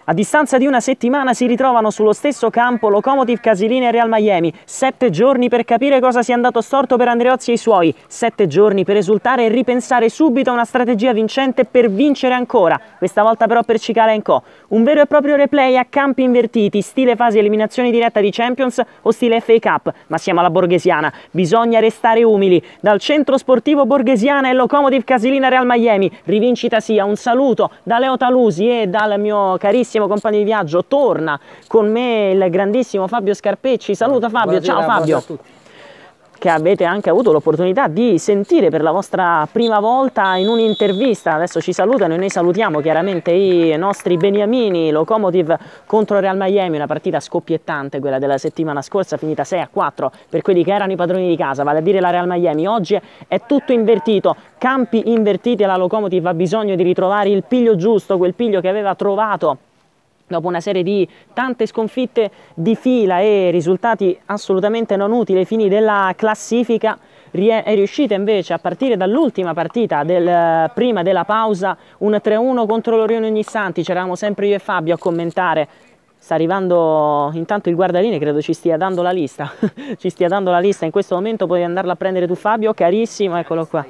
A distanza di una settimana si ritrovano sullo stesso campo Lokomotiv Casilina e Real Miami. 7 giorni per capire cosa sia andato storto per Andreozzi e i suoi. 7 giorni per esultare e ripensare subito a una strategia vincente per vincere ancora. Questa volta però per Cicala & Co. Un vero e proprio replay a campi invertiti, stile fase eliminazione diretta di Champions o stile FA Cup. Ma siamo alla Borghesiana. Bisogna restare umili. Dal centro sportivo Borghesiana e Lokomotiv Casilina Real Miami. Rivincita sia. Un saluto da Leo Talusi e dal mio carissimo compagno di viaggio. Torna con me il grandissimo Fabio Scarpecci. Saluta Fabio. Ciao Fabio, che avete anche avuto l'opportunità di sentire per la vostra prima volta in un'intervista. Adesso ci salutano e noi salutiamo chiaramente i nostri beniamini. Lokomotiv contro Real Miami, una partita scoppiettante quella della settimana scorsa, finita 6-4 per quelli che erano i padroni di casa, vale a dire la Real Miami. Oggi è tutto invertito, campi invertiti e la Lokomotiv ha bisogno di ritrovare il piglio giusto, quel piglio che aveva trovato dopo una serie di tante sconfitte di fila e risultati assolutamente non utili ai fini della classifica. È riuscita invece a partire dall'ultima partita prima della pausa, un 3-1 contro l'Orione Ognissanti. C'eravamo sempre io e Fabio a commentare. Sta arrivando intanto il guardaline, credo ci stia dando la lista. Ci stia dando la lista in questo momento, puoi andarla a prendere tu Fabio, carissimo, eccolo qua.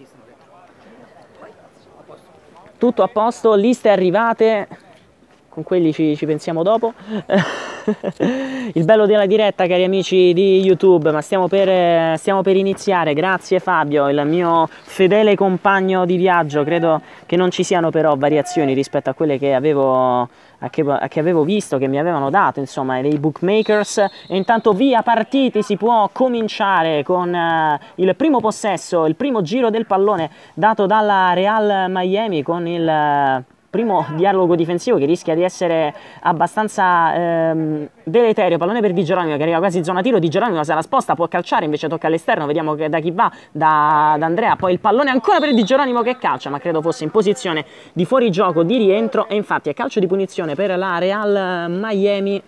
Tutto a posto, liste arrivate. Con quelli ci pensiamo dopo. Il bello della diretta, cari amici di YouTube, ma stiamo per iniziare. Grazie Fabio, il mio fedele compagno di viaggio. Credo che non ci siano però variazioni rispetto a quelle che avevo visto, che mi avevano dato, insomma, dei bookmakers. E intanto via partiti, si può cominciare con il primo possesso, il primo giro del pallone dato dalla Real Miami, con il primo dialogo difensivo che rischia di essere abbastanza deleterio. Pallone per Di Geronimo che arriva quasi in zona tiro. Di Geronimo se la sposta, può calciare, invece tocca all'esterno. Vediamo da chi va, da Andrea. Poi il pallone ancora per Di Geronimo che calcia, ma credo fosse in posizione di fuorigioco, di rientro, e infatti è calcio di punizione per la Real Miami.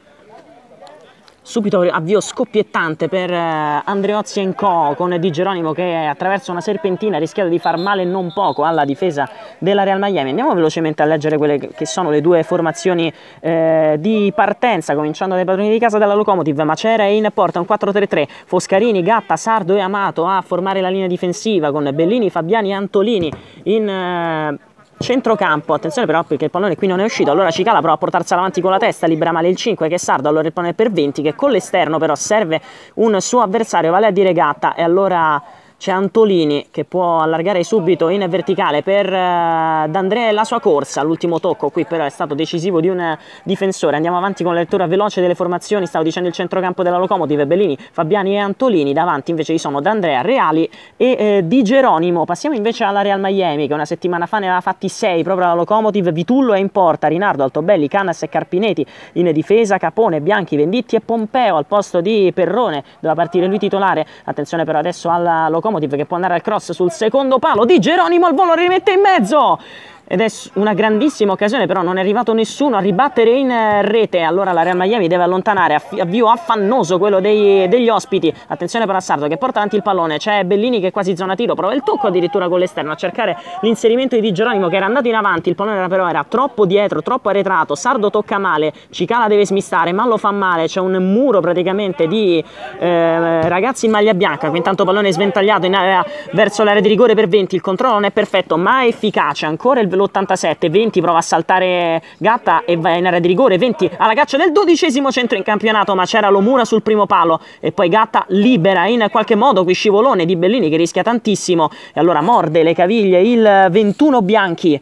Subito avvio scoppiettante per Andreozzi & Co, con Di Geronimo che attraverso una serpentina ha rischiato di far male non poco alla difesa della Real Miami. Andiamo velocemente a leggere quelle che sono le due formazioni di partenza, cominciando dai padroni di casa della Lokomotiv. Macera è in porta, un 4-3-3, Foscarini, Gatta, Sardo e Amato a formare la linea difensiva, con Bellini, Fabiani e Antolini in centrocampo. Attenzione però perché il pallone qui non è uscito, allora Cicala prova a portarsela avanti con la testa, libera male il 5 che è Sardo, allora il pallone per 20 che con l'esterno però serve un suo avversario, vale a dire Gatta, e allora c'è Antolini che può allargare subito in verticale per D'Andrea e la sua corsa. L'ultimo tocco qui però è stato decisivo di un difensore. Andiamo avanti con la lettura veloce delle formazioni. Stavo dicendo il centrocampo della Lokomotiv, Bellini, Fabiani e Antolini. Davanti invece ci sono D'Andrea, Reali e Di Geronimo. Passiamo invece alla Real Miami, che una settimana fa ne aveva fatti 6 proprio alla Lokomotiv. Vitullo è in porta, Rinaldo, Altobelli, Canas e Carpinetti in difesa, Capone, Bianchi, Venditti e Pompeo al posto di Perrone. Doveva partire lui titolare. Attenzione però adesso alla Lokomotiv che può andare al cross sul secondo palo. Di Geronimo al volo, rimette in mezzo ed è una grandissima occasione, però non è arrivato nessuno a ribattere in rete. Allora la Real Miami deve allontanare, avvio affannoso quello degli ospiti. Attenzione per Sardo che porta avanti il pallone, c'è Bellini che è quasi zona tiro, prova il tocco addirittura con l'esterno a cercare l'inserimento di Geronimo che era andato in avanti. Il pallone però era troppo dietro, troppo arretrato. Sardo tocca male, Cicala deve smistare ma lo fa male, c'è un muro praticamente di ragazzi in maglia bianca. Qui intanto pallone sventagliato in area verso l'area di rigore per 20, il controllo non è perfetto ma efficace. Ancora l'87, 20 prova a saltare Gatta e va in area di rigore. 20 alla caccia del 12° centro in campionato, ma c'era Lomura sul primo palo e poi Gatta libera in qualche modo qui scivolone di Bellini che rischia tantissimo e allora morde le caviglie il 21 Bianchi.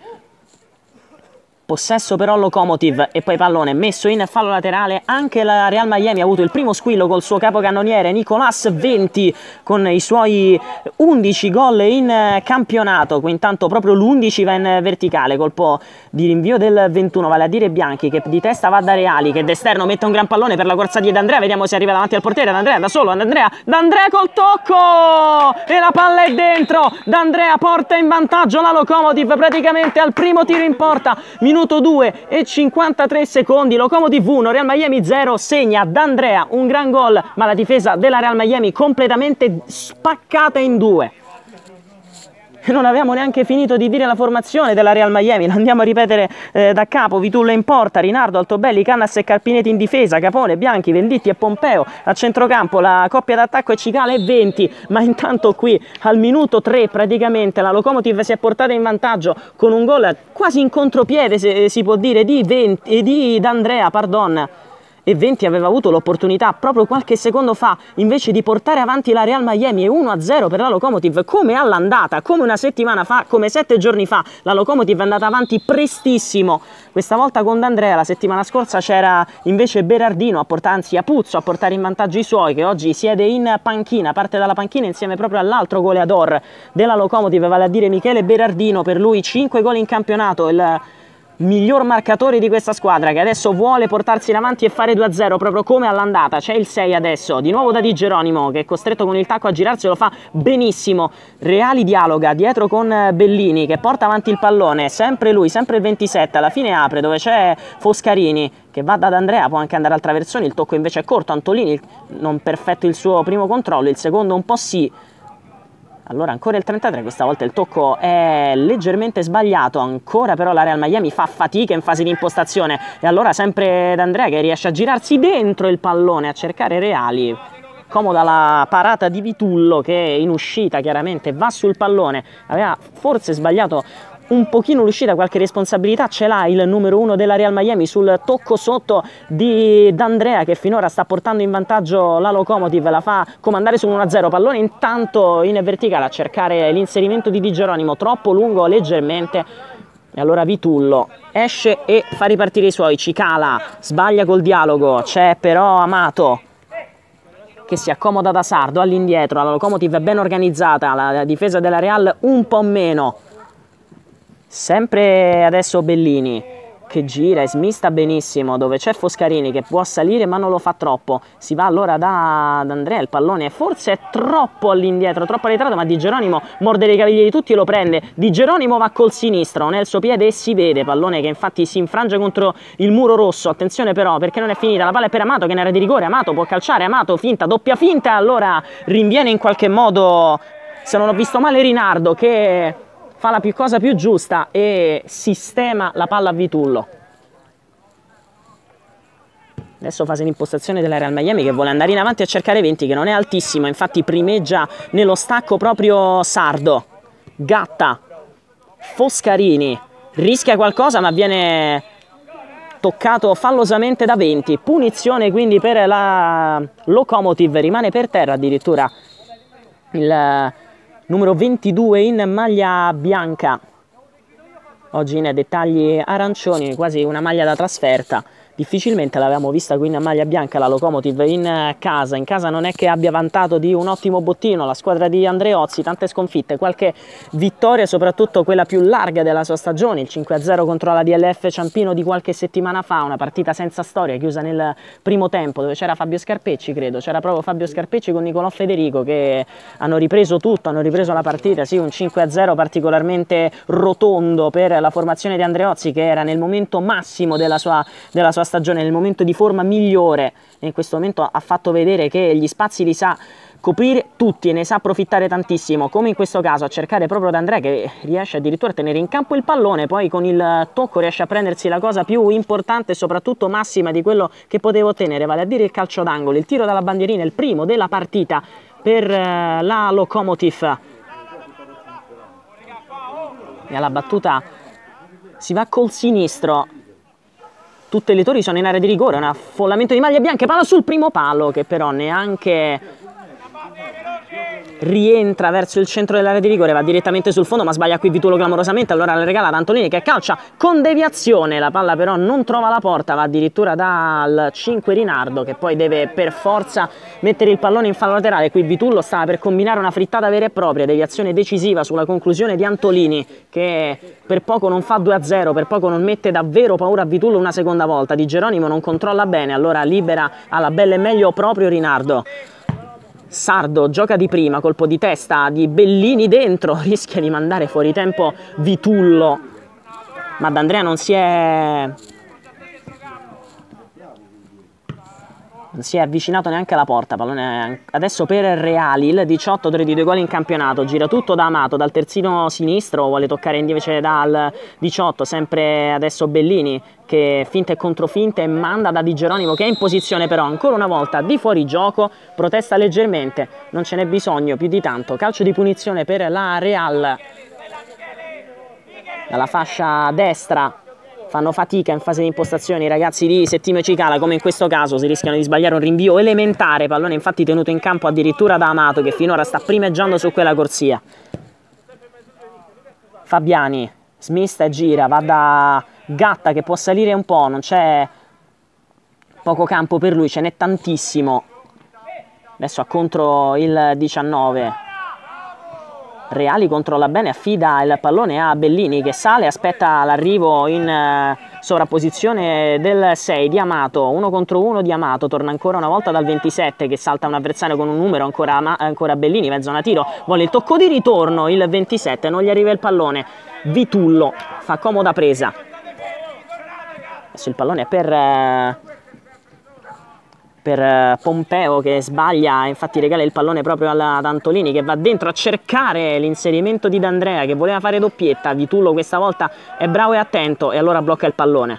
Possesso però Lokomotiv e poi pallone messo in fallo laterale. Anche la Real Miami ha avuto il primo squillo col suo capocannoniere Nicolás, 20 con i suoi 11 gol in campionato. Qui intanto proprio l'11 va in verticale, colpo di rinvio del 21, vale a dire Bianchi che di testa va da Reali che d'esterno mette un gran pallone per la corsa di D'Andrea. Vediamo se arriva davanti al portiere. D'Andrea da solo, D'Andrea col tocco e la palla è dentro. D'Andrea porta in vantaggio la Lokomotiv praticamente al primo tiro in porta. Minuto 2 e 53 secondi, Lokomotiv 1, Real Miami 0, segna D'Andrea un gran gol, ma la difesa della Real Miami completamente spaccata in due. Non avevamo neanche finito di dire la formazione della Real Miami, la andiamo a ripetere da capo. Vitullo in porta, Rinaldo, Altobelli, Cannas e Carpinetti in difesa, Capone, Bianchi, Venditti e Pompeo a centrocampo, la coppia d'attacco è Cicala e Venti, ma intanto qui al minuto 3 praticamente la Lokomotiv si è portata in vantaggio con un gol quasi in contropiede, se si può dire, di D'Andrea, pardon. E Venti aveva avuto l'opportunità proprio qualche secondo fa invece di portare avanti la Real Miami, e 1-0 per la Lokomotiv come all'andata, come una settimana fa, come 7 giorni fa. La Lokomotiv è andata avanti prestissimo, questa volta con D'Andrea. La settimana scorsa c'era invece Berardino, anzi Apuzzo, a portare in vantaggio i suoi, che oggi siede in panchina, parte dalla panchina insieme proprio all'altro goleador della Lokomotiv, vale a dire Michele Berardino. Per lui 5 gol in campionato, il miglior marcatore di questa squadra, che adesso vuole portarsi in avanti e fare 2-0 proprio come all'andata. C'è il 6 adesso, di nuovo da Di Geronimo, che è costretto con il tacco a girarsi, lo fa benissimo. Reali dialoga dietro con Bellini, che porta avanti il pallone, sempre lui, sempre il 27, alla fine apre dove c'è Foscarini che va da D'Andrea, può anche andare al traversone, il tocco invece è corto. Antolini non perfetto il suo primo controllo, il secondo un po' sì. Allora ancora il 33, questa volta il tocco è leggermente sbagliato, ancora però la Real Miami fa fatica in fase di impostazione, e allora sempre D'Andrea che riesce a girarsi dentro il pallone, a cercare Reali. Comoda la parata di Vitullo, che in uscita chiaramente va sul pallone, aveva forse sbagliato un pochino l'uscita, qualche responsabilità ce l'ha il numero 1 della Real Miami sul tocco sotto di D'Andrea, che finora sta portando in vantaggio la Lokomotiv, la fa comandare su 1-0, pallone intanto in verticale a cercare l'inserimento di Di Geronimo, troppo lungo leggermente, e allora Vitullo esce e fa ripartire i suoi. Cicala sbaglia col dialogo, c'è però Amato che si accomoda da Sardo all'indietro. La Lokomotiv è ben organizzata, la difesa della Real un po' meno. Sempre adesso Bellini che gira e smista benissimo dove c'è Foscarini che può salire ma non lo fa troppo. Si va allora da D'Andrea, il pallone forse è troppo all'indietro, troppo arretrato, ma Di Geronimo morde le caviglie di tutti e lo prende. Di Geronimo va col sinistro nel suo piede e si vede, pallone che infatti si infrange contro il muro rosso. Attenzione però, perché non è finita, la palla è per Amato che in area di rigore. Amato può calciare, Amato finta, doppia finta, allora rinviene in qualche modo, se non ho visto male, Rinaldo, che fa la cosa più giusta e sistema la palla a Vitullo. Adesso fase di impostazione della Real Miami che vuole andare in avanti a cercare Venti, che non è altissimo, infatti primeggia nello stacco proprio Sardo. Gatta, Foscarini, rischia qualcosa ma viene toccato fallosamente da Venti. Punizione quindi per la Lokomotiv, rimane per terra addirittura il numero 22 in maglia bianca, oggi in dettagli arancioni, quasi una maglia da trasferta. Difficilmente l'avevamo vista qui in maglia bianca la Lokomotiv in casa. In casa non è che abbia vantato di un ottimo bottino la squadra di Andreozzi, tante sconfitte, qualche vittoria, soprattutto quella più larga della sua stagione, il 5-0 contro la DLF Ciampino di qualche settimana fa, una partita senza storia, chiusa nel primo tempo, dove c'era Fabio Scarpecci, credo, c'era proprio Fabio Scarpecci con Nicolò Federico, che hanno ripreso tutto, hanno ripreso la partita. Sì, un 5-0 particolarmente rotondo per la formazione di Andreozzi, che era nel momento massimo della sua stagione, nel momento di forma migliore, e in questo momento ha fatto vedere che gli spazi li sa coprire tutti e ne sa approfittare tantissimo, come in questo caso a cercare proprio D'Andrea, che riesce addirittura a tenere in campo il pallone, poi con il tocco riesce a prendersi la cosa più importante e soprattutto massima di quello che poteva ottenere, vale a dire il calcio d'angolo, il tiro dalla bandierina, il primo della partita per la Lokomotiv. E alla battuta si va col sinistro. Tutti i tori sono in area di rigore, un affollamento di maglie bianche, palla sul primo palo che però neanche rientra verso il centro dell'area di rigore, va direttamente sul fondo, ma sbaglia qui Vitullo clamorosamente, allora la regala ad Antolini che calcia con deviazione, la palla però non trova la porta, va addirittura dal 5 Rinaldo, che poi deve per forza mettere il pallone in fallo laterale. Qui Vitullo stava per combinare una frittata vera e propria, deviazione decisiva sulla conclusione di Antolini, che per poco non fa 2-0, per poco non mette davvero paura a Vitullo una seconda volta. Di Geronimo non controlla bene, allora libera alla bella e meglio proprio Rinaldo. Sardo gioca di prima, colpo di testa di Bellini dentro, rischia di mandare fuori tempo Vitullo, ma D'Andrea non si è non si è avvicinato neanche alla porta. Pallone adesso per Reali, il 18, 3 di 2 gol in campionato. Gira tutto da Amato, dal terzino sinistro, vuole toccare invece dal 18, sempre adesso Bellini, che finta e controfinta e manda da Di Geronimo, che è in posizione però ancora una volta di fuorigioco, protesta leggermente, non ce n'è bisogno più di tanto. Calcio di punizione per la Real dalla fascia destra. Fanno fatica in fase di impostazione i ragazzi di Settimio Cicala, come in questo caso si rischiano di sbagliare un rinvio elementare, pallone infatti tenuto in campo addirittura da Amato, che finora sta primeggiando su quella corsia. Fabiani smista e gira, va da Gatta che può salire un po', non c'è poco campo per lui, ce n'è tantissimo. Adesso a contro il 19. Reali controlla bene, affida il pallone a Bellini che sale, aspetta l'arrivo in sovrapposizione del 6 di Amato, 1 contro 1 di Amato, torna ancora una volta dal 27 che salta un avversario con un numero, ancora Bellini, mezz'ona tiro, vuole il tocco di ritorno, il 27, non gli arriva il pallone, Vitullo fa comoda presa. Adesso il pallone è per Pompeo che sbaglia, infatti regala il pallone proprio ad Antolini che va dentro a cercare l'inserimento di D'Andrea che voleva fare doppietta. Vitullo questa volta è bravo e attento e allora blocca il pallone.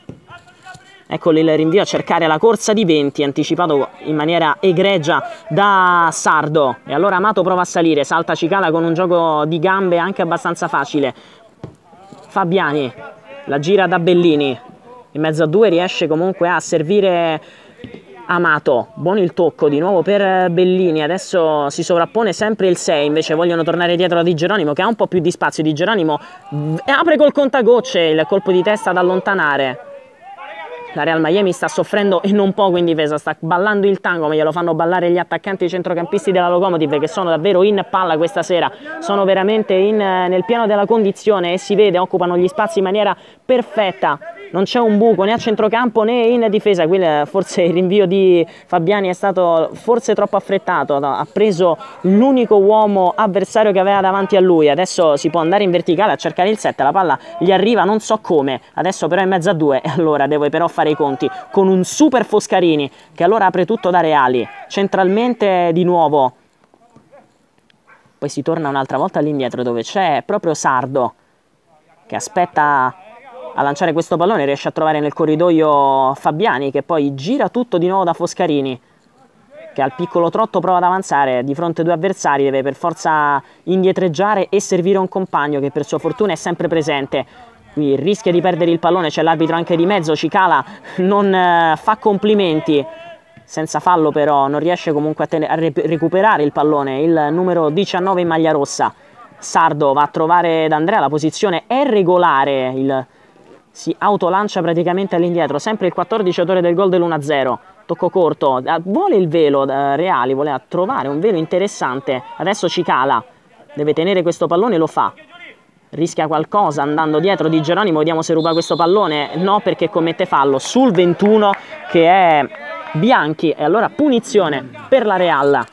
Eccolo il rinvio a cercare la corsa di 20, anticipato in maniera egregia da Sardo, e allora Amato prova a salire, salta Cicala con un gioco di gambe anche abbastanza facile. Fabiani la gira da Bellini, in mezzo a due riesce comunque a servire Amato, buono il tocco di nuovo per Bellini, adesso si sovrappone sempre il 6, invece vogliono tornare dietro a Di Geronimo che ha un po' più di spazio. Di Geronimo apre col contagocce, il colpo di testa da allontanare. La Real Miami sta soffrendo e non poco in difesa, sta ballando il tango, ma glielo fanno ballare gli attaccanti e i centrocampisti della Lokomotiv che sono davvero in palla questa sera, sono veramente nel pieno della condizione e si vede, occupano gli spazi in maniera perfetta. Non c'è un buco né a centrocampo né in difesa. Qui forse il rinvio di Fabiani è stato forse troppo affrettato, ha preso l'unico uomo avversario che aveva davanti a lui. Adesso si può andare in verticale a cercare il 7, la palla gli arriva non so come, adesso però è in mezzo a due e allora deve però fare i conti con un super Foscarini che allora apre tutto da Reali, centralmente di nuovo, poi si torna un'altra volta all'indietro dove c'è proprio Sardo che aspetta a lanciare questo pallone, riesce a trovare nel corridoio Fabiani che poi gira tutto di nuovo da Foscarini che al piccolo trotto prova ad avanzare di fronte a due avversari, deve per forza indietreggiare e servire un compagno che per sua fortuna è sempre presente. Qui rischia di perdere il pallone, c'è l'arbitro anche di mezzo, Cicala non fa complimenti, senza fallo però non riesce comunque a recuperare il pallone, il numero 19 in maglia rossa. Sardo va a trovare D'Andrea, la posizione è regolare, si autolancia praticamente all'indietro, sempre il 14 autore del gol dell'1-0, tocco corto, vuole il velo Reali, voleva trovare un velo interessante, adesso Cicala deve tenere questo pallone, lo fa, rischia qualcosa andando dietro Di Geronimo, vediamo se ruba questo pallone, no perché commette fallo sul 21 che è Bianchi e allora punizione per la Real.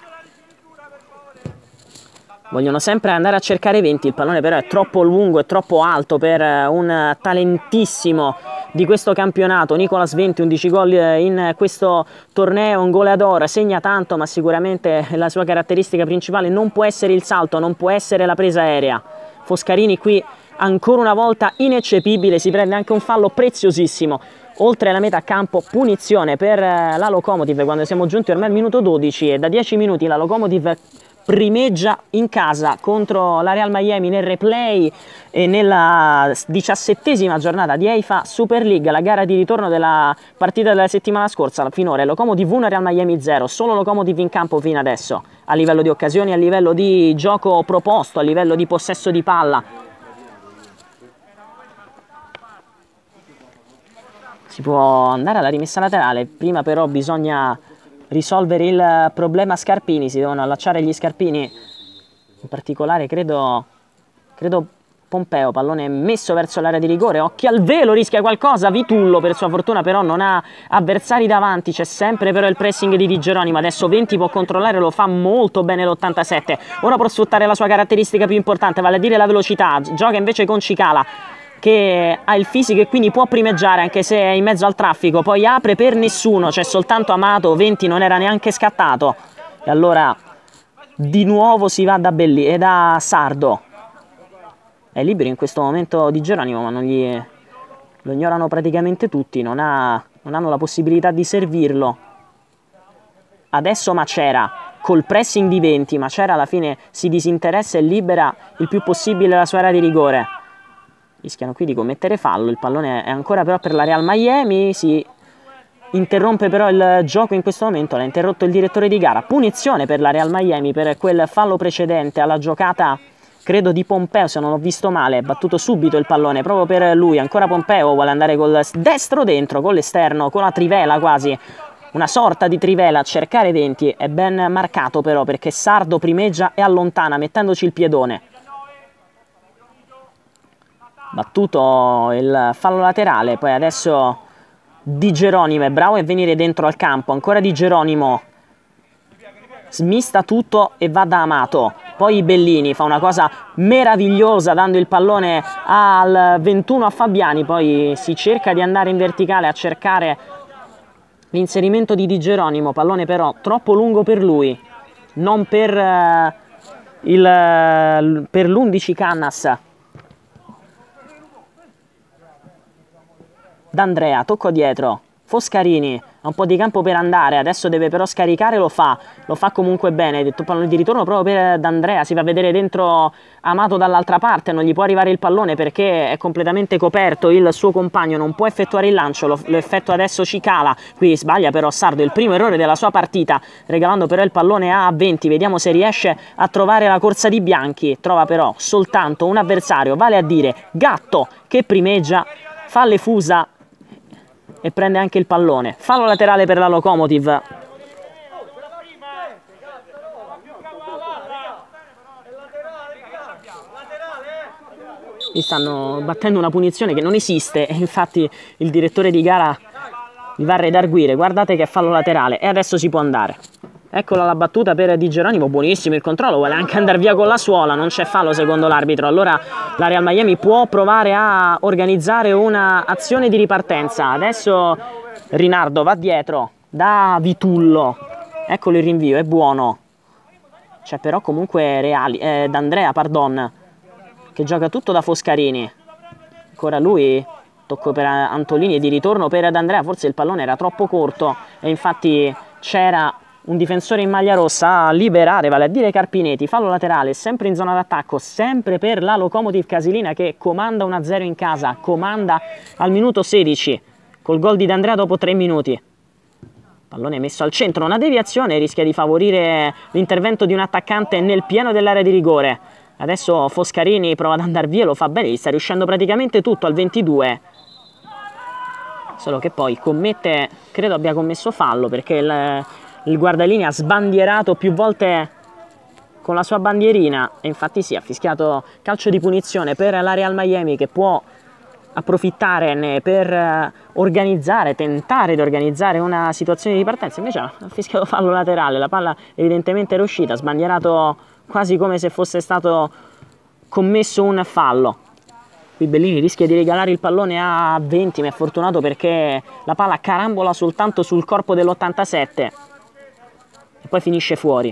Vogliono sempre andare a cercare 20, il pallone però è troppo lungo e troppo alto per un talentissimo di questo campionato. Nicolas 20, 11 gol in questo torneo, un goleador, segna tanto ma sicuramente la sua caratteristica principale non può essere il salto, non può essere la presa aerea. Foscarini qui ancora una volta ineccepibile, si prende anche un fallo preziosissimo. Oltre la metà campo, punizione per la Lokomotiv quando siamo giunti ormai al minuto 12 e da 10 minuti la Lokomotiv primeggia in casa contro la Real Miami nel replay e nella 17ª giornata di EIFA Super League, la gara di ritorno della partita della settimana scorsa. Finora Lokomotiv 1, Real Miami 0, solo Lokomotiv in campo fino adesso, a livello di occasioni, a livello di gioco proposto, a livello di possesso di palla. Si può andare alla rimessa laterale, prima però bisogna risolvere il problema scarpini, si devono allacciare gli scarpini, in particolare credo Pompeo, pallone messo verso l'area di rigore, occhi al velo, rischia qualcosa, Vitullo per sua fortuna però non ha avversari davanti, c'è sempre però il pressing di Di Geronimo, adesso 20 può controllare, lo fa molto bene l'87, ora può sfruttare la sua caratteristica più importante, vale a dire la velocità, gioca invece con Cicala, che ha il fisico e quindi può primeggiare anche se è in mezzo al traffico, poi apre per nessuno, c'è soltanto Amato, 20 non era neanche scattato, e allora di nuovo si va da da Sardo. È libero in questo momento Di Geronimo, ma lo ignorano praticamente tutti, non hanno la possibilità di servirlo. Adesso Macera, col pressing di 20, Macera alla fine si disinteressa e libera il più possibile la sua area di rigore. Rischiano qui di commettere fallo, il pallone è ancora però per la Real Miami, si interrompe però il gioco in questo momento, l'ha interrotto il direttore di gara. Punizione per la Real Miami per quel fallo precedente alla giocata, credo di Pompeo, se non ho visto male, battuto subito il pallone proprio per lui, ancora Pompeo vuole andare col destro dentro, con l'esterno, con la trivela quasi, una sorta di trivela a cercare 20, è ben marcato però perché Sardo primeggia e allontana mettendoci il piedone. Battuto il fallo laterale, poi adesso Di Geronimo è bravo a venire dentro al campo, ancora Di Geronimo smista tutto e va da Amato, poi Bellini fa una cosa meravigliosa dando il pallone al 21 a Fabiani, poi si cerca di andare in verticale a cercare l'inserimento di Di Geronimo, pallone però troppo lungo per lui, non per l'11 Cannas. D'Andrea, tocco dietro, Foscarini, ha un po' di campo per andare, adesso deve però scaricare, lo fa comunque bene, detto pallone di ritorno proprio per D'Andrea, si va a vedere dentro Amato dall'altra parte, non gli può arrivare il pallone perché è completamente coperto, il suo compagno non può effettuare il lancio, lo effettua adesso Cicala, qui sbaglia però Sardo, il primo errore della sua partita, regalando però il pallone a 20, vediamo se riesce a trovare la corsa di Bianchi, trova però soltanto un avversario, vale a dire Gatto, che primeggia, fa le fusa e prende anche il pallone. Fallo laterale per la Lokomotiv. Gli stanno battendo una punizione che non esiste e infatti il direttore di gara gli va a redarguire. Guardate che fallo laterale e adesso si può andare. Eccola la battuta per Di Geronimo, buonissimo il controllo, vuole anche andare via con la suola, non c'è fallo secondo l'arbitro, allora la Real Miami può provare a organizzare un'azione di ripartenza. Adesso Rinaldo va dietro da Vitullo, eccolo il rinvio, è buono, c'è però comunque D'Andrea, pardon, che gioca tutto da Foscarini, ancora lui, tocco per Antolini e di ritorno per D'Andrea, forse il pallone era troppo corto e infatti c'era un difensore in maglia rossa a liberare, vale a dire Carpinetti, fallo laterale, sempre in zona d'attacco, sempre per la Lokomotiv Casilina che comanda 1-0 in casa, comanda al minuto 16, col gol di D'Andrea dopo 3 minuti. Pallone messo al centro, una deviazione, rischia di favorire l'intervento di un attaccante nel pieno dell'area di rigore. Adesso Foscarini prova ad andare via, lo fa bene, gli sta riuscendo praticamente tutto al 22. Solo che poi commette, credo abbia commesso fallo perché il guardalinea ha sbandierato più volte con la sua bandierina e infatti sì, ha fischiato calcio di punizione per la Real Miami che può approfittarne per tentare di organizzare una situazione di partenza, invece ha fischiato fallo laterale, la palla evidentemente era uscita, sbandierato quasi come se fosse stato commesso un fallo. Qui Bellini rischia di regalare il pallone a 20, ma è fortunato perché la palla carambola soltanto sul corpo dell'87 e poi finisce fuori.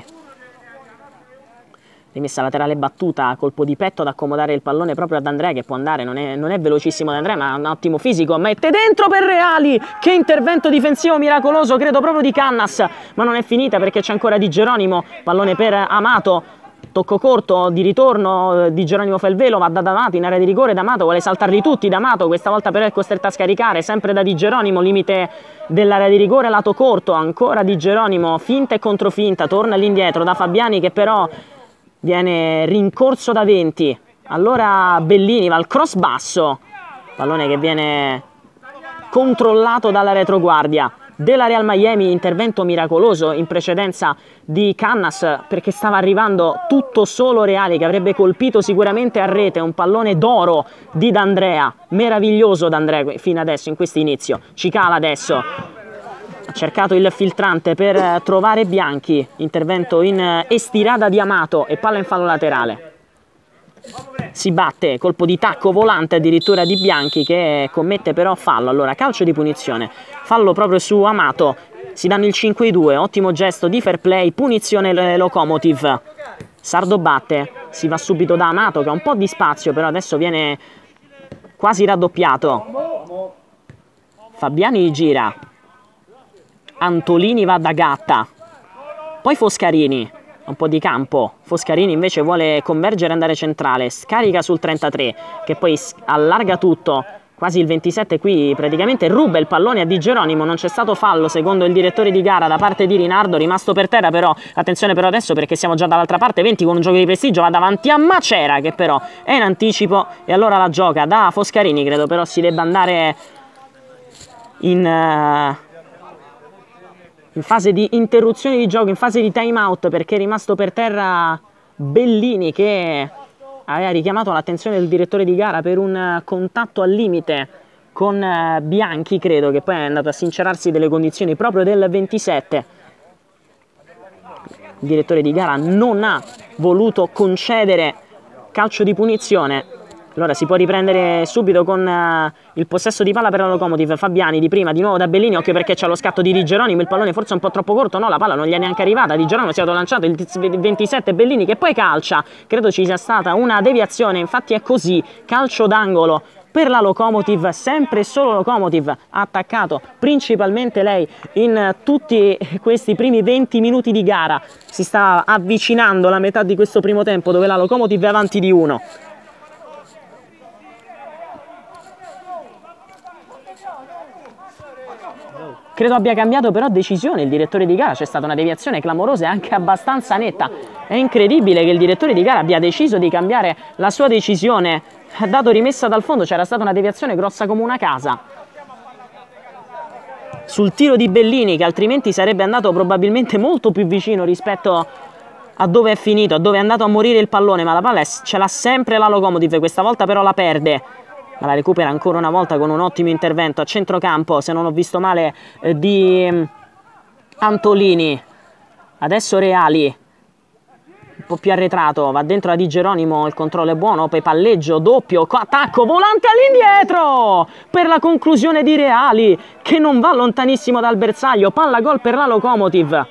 Rimessa laterale battuta, colpo di petto ad accomodare il pallone proprio ad Andrea che può andare, non è velocissimo ad Andrea ma ha un ottimo fisico, mette dentro per Reali, che intervento difensivo miracoloso, credo proprio di Cannas, ma non è finita perché c'è ancora Di Geronimo, pallone per Amato, tocco corto di ritorno, Di Geronimo fa il velo, va da D'Amato in area di rigore, D'Amato vuole saltarli tutti, D'Amato questa volta però è costretto a scaricare, sempre da Di Geronimo, limite dell'area di rigore, lato corto, ancora Di Geronimo, finta e controfinta, torna all'indietro da Fabiani che però viene rincorso da 20, allora Bellini va al cross basso, pallone che viene controllato dalla retroguardia della Real Miami, intervento miracoloso in precedenza di Cannas perché stava arrivando tutto solo Reali che avrebbe colpito sicuramente a rete, un pallone d'oro di D'Andrea, meraviglioso D'Andrea fino adesso in questo inizio. Cicala adesso ha cercato il filtrante per trovare Bianchi, intervento in estirada di Amato e palla in fallo laterale. si batte, colpo di tacco volante addirittura di Bianchi che commette però fallo. Allora calcio di punizione, fallo proprio su Amato, si danno il 5-2, ottimo gesto di fair play, punizione Lokomotiv. Sardo batte, si va subito da Amato che ha un po' di spazio però adesso viene quasi raddoppiato. Fabiani gira, Antolini va da Gatta, poi Foscarini, un po' di campo, Foscarini invece vuole convergere e andare centrale, scarica sul 33 che poi allarga tutto, quasi il 27 qui praticamente ruba il pallone a Di Geronimo, non c'è stato fallo secondo il direttore di gara da parte di Rinaldo, rimasto per terra però, attenzione però adesso perché siamo già dall'altra parte, 20 con un gioco di prestigio va davanti a Macera che però è in anticipo e allora la gioca da Foscarini, credo però si debba andare in fase di interruzione di gioco, in fase di time out perché è rimasto per terra Bellini che aveva richiamato l'attenzione del direttore di gara per un contatto al limite con Bianchi, credo che poi è andato a sincerarsi delle condizioni proprio del 27. Il direttore di gara non ha voluto concedere calcio di punizione. Allora si può riprendere subito con il possesso di palla per la Lokomotiv. Fabiani di prima, di nuovo da Bellini, occhio perché c'è lo scatto di Di Geronimo, il pallone forse è un po' troppo corto, no la palla non gli è neanche arrivata, Di Geronimo si è lanciato il 27 Bellini che poi calcia, credo ci sia stata una deviazione, infatti è così, calcio d'angolo per la Lokomotiv, sempre e solo Lokomotiv ha attaccato principalmente lei in tutti questi primi 20 minuti di gara, si sta avvicinando la metà di questo primo tempo dove la Lokomotiv è avanti di 1. Credo abbia cambiato però decisione il direttore di gara, c'è stata una deviazione clamorosa e anche abbastanza netta. È incredibile che il direttore di gara abbia deciso di cambiare la sua decisione, dato rimessa dal fondo, c'era stata una deviazione grossa come una casa. Sul tiro di Bellini che altrimenti sarebbe andato probabilmente molto più vicino rispetto a dove è finito, a dove è andato a morire il pallone, ma la palla ce l'ha sempre la Lokomotiv, questa volta però la perde. Ma la recupera ancora una volta con un ottimo intervento a centrocampo, se non ho visto male, di Antolini. Adesso Reali, un po' più arretrato, va dentro a Di Geronimo, il controllo è buono, poi palleggio, doppio, attacco, volante all'indietro per la conclusione di Reali che non va lontanissimo dal bersaglio, palla gol per la Lokomotiv.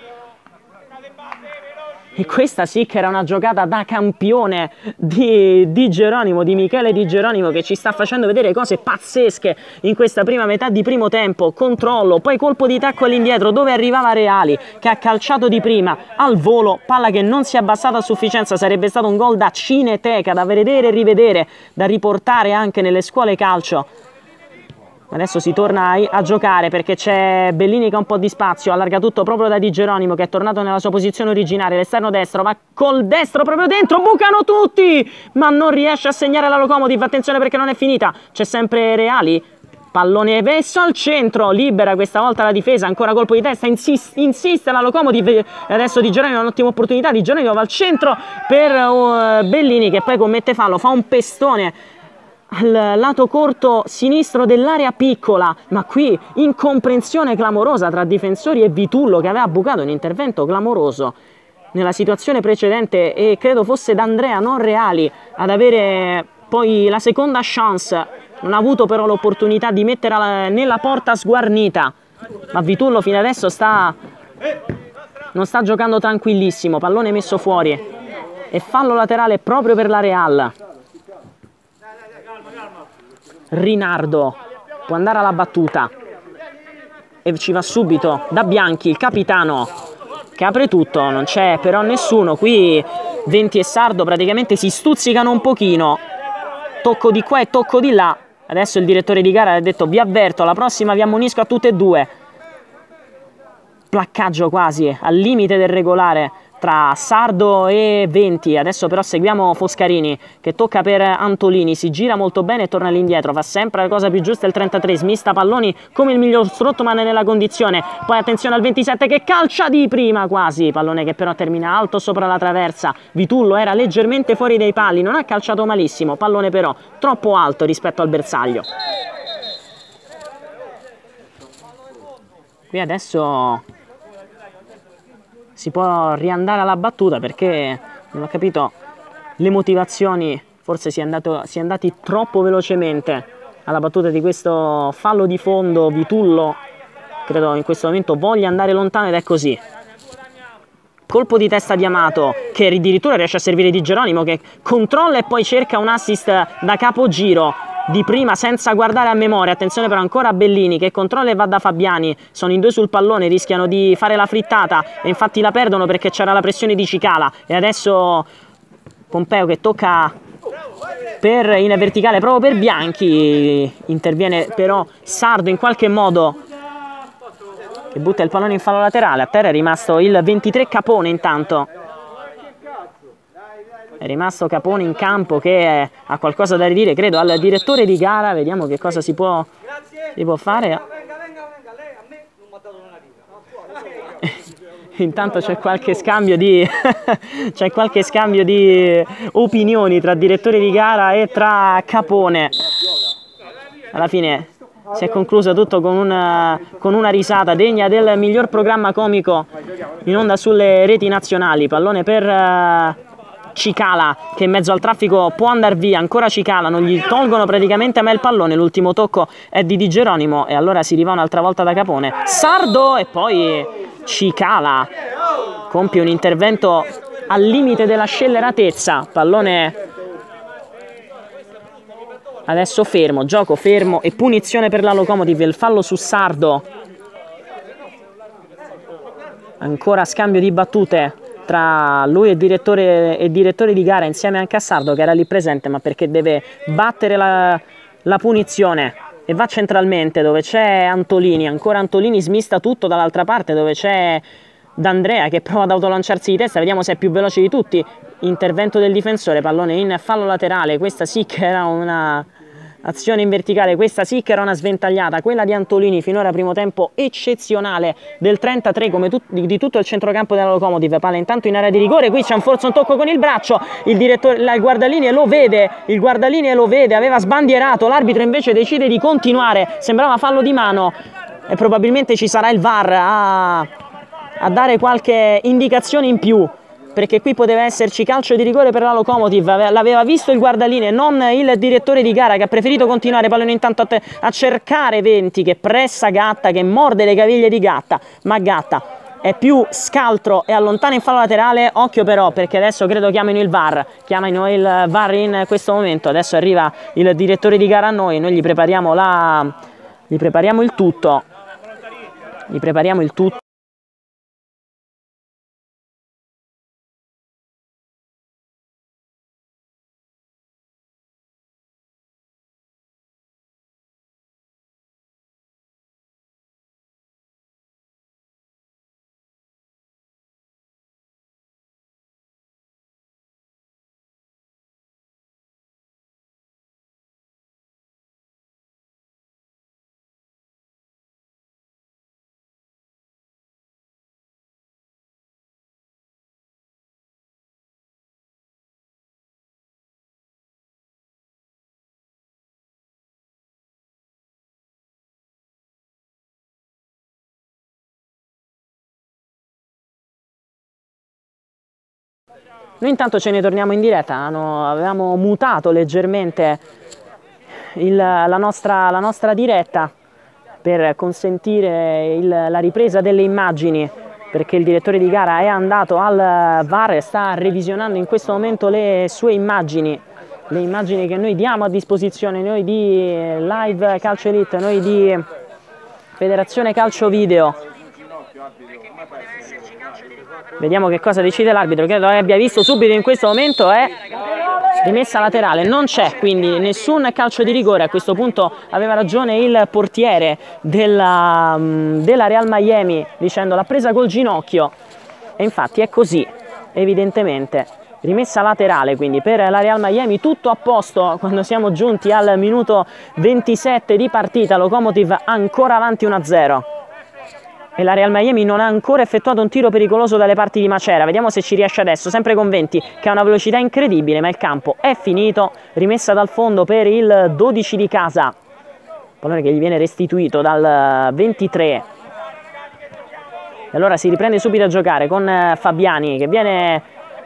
E questa sì che era una giocata da campione di Geronimo, di Michele Di Geronimo, che ci sta facendo vedere cose pazzesche in questa prima metà di primo tempo. Controllo, poi colpo di tacco all'indietro dove arrivava Reali che ha calciato di prima al volo, palla che non si è abbassata a sufficienza, sarebbe stato un gol da cineteca, da vedere e rivedere, da riportare anche nelle scuole calcio. Adesso si torna a giocare perché c'è Bellini che ha un po' di spazio, allarga tutto proprio da Di Geronimo che è tornato nella sua posizione originaria, l'esterno destro, va col destro proprio dentro, bucano tutti, ma non riesce a segnare la Lokomotiv, attenzione perché non è finita, c'è sempre Reali, pallone messo al centro, libera questa volta la difesa, ancora colpo di testa, insiste la Lokomotiv, e adesso Di Geronimo ha un'ottima opportunità, Di Geronimo va al centro per Bellini che poi commette fallo, fa un pestone al lato corto sinistro dell'area piccola, ma qui incomprensione clamorosa tra difensori e Vitullo che aveva bucato un intervento clamoroso nella situazione precedente e credo fosse D'Andrea, non Reali, ad avere poi la seconda chance, non ha avuto però l'opportunità di metterla nella porta sguarnita, ma Vitullo fino adesso non sta giocando tranquillissimo, pallone messo fuori e fallo laterale proprio per la Real. Rinaldo può andare alla battuta e ci va subito da Bianchi, il capitano che apre tutto, non c'è però nessuno qui, Venti e Sardo praticamente si stuzzicano un pochino, tocco di qua e tocco di là, adesso il direttore di gara ha detto vi avverto, la prossima vi ammonisco a tutte e due, placcaggio quasi al limite del regolare tra Sardo e Venti. Adesso però seguiamo Foscarini che tocca per Antolini, si gira molto bene e torna all'indietro, fa sempre la cosa più giusta il 33, smista palloni come il miglior Strottman nella condizione, poi attenzione al 27 che calcia di prima quasi, pallone che però termina alto sopra la traversa, Vitullo era leggermente fuori dai pali, non ha calciato malissimo, pallone però troppo alto rispetto al bersaglio. Qui adesso si può riandare alla battuta perché non ho capito le motivazioni forse si è andati troppo velocemente alla battuta di questo fallo di fondo. Vitullo credo in questo momento voglia andare lontano ed è così. Colpo di testa di Amato che addirittura riesce a servire Di Geronimo, che controlla e poi cerca un assist da capogiro di prima senza guardare a memoria. Attenzione però ancora a Bellini che controlla e va da Fabiani, sono in due sul pallone, rischiano di fare la frittata e infatti la perdono perché c'era la pressione di Cicala. E adesso Pompeo che tocca in verticale proprio per Bianchi, interviene però Sardo in qualche modo che butta il pallone in fallo laterale. A terra è rimasto il 23 Capone. intanto è rimasto Capone in campo che ha qualcosa da ridire credo al direttore di gara. Vediamo che cosa si può fare. Intanto c'è qualche scambio di c'è qualche scambio di opinioni tra direttore di gara e tra Capone. Alla fine si è concluso tutto con una risata degna del miglior programma comico in onda sulle reti nazionali. Pallone per Cicala che in mezzo al traffico può andare via. Ancora Cicala, non gli tolgono praticamente mai il pallone. L'ultimo tocco è di Di Geronimo e allora si rivà un'altra volta da Capone. Sardo e poi Cicala compie un intervento al limite della scelleratezza. Pallone adesso fermo, gioco fermo e punizione per la Lokomotiv. Il fallo su Sardo. Ancora scambio di battute tra lui e direttore di gara insieme anche a Sardo che era lì presente, ma perché deve battere la punizione e va centralmente dove c'è Antolini. Ancora Antolini smista tutto dall'altra parte dove c'è D'Andrea che prova ad autolanciarsi di testa. Vediamo se è più veloce di tutti. Intervento del difensore, pallone in fallo laterale. Questa sì che era una azione in verticale, questa sì che era una sventagliata. Quella di Antolini finora primo tempo eccezionale del 33 come di tutto il centrocampo della Lokomotiv. Palla intanto in area di rigore, qui c'è forse un tocco con il braccio, il guardalinee lo vede, aveva sbandierato, l'arbitro invece decide di continuare, sembrava fallo di mano e probabilmente ci sarà il VAR a dare qualche indicazione in più, perché qui poteva esserci calcio di rigore per la Lokomotiv. L'aveva visto il guardalinee, non il direttore di gara, che ha preferito continuare. Pallone intanto a cercare Venti che pressa Gatta, che morde le caviglie di Gatta, ma Gatta è più scaltro e allontana in fallo laterale. Occhio però, perché adesso credo chiamino il VAR in questo momento. Adesso arriva il direttore di gara a noi gli prepariamo il tutto. Noi intanto ce ne torniamo in diretta. Avevamo mutato leggermente la nostra diretta per consentire la ripresa delle immagini, perché il direttore di gara è andato al VAR e sta revisionando in questo momento le sue immagini, le immagini che noi diamo a disposizione, noi di Live Calcio Elite, noi di Federazione Calcio Video. Vediamo che cosa decide l'arbitro, credo che abbia visto subito in questo momento è rimessa laterale, non c'è quindi nessun calcio di rigore. A questo punto aveva ragione il portiere della Real Miami dicendo l'ha presa col ginocchio e infatti è così, evidentemente. Rimessa laterale quindi per la Real Miami, tutto a posto quando siamo giunti al minuto 27 di partita. Lokomotiv ancora avanti 1-0. E la Real Miami non ha ancora effettuato un tiro pericoloso dalle parti di Macera. Vediamo se ci riesce adesso, sempre con Venti che ha una velocità incredibile, ma il campo è finito. Rimessa dal fondo per il 12 di casa, pallone che gli viene restituito dal 23. E allora si riprende subito a giocare con Fabiani che viene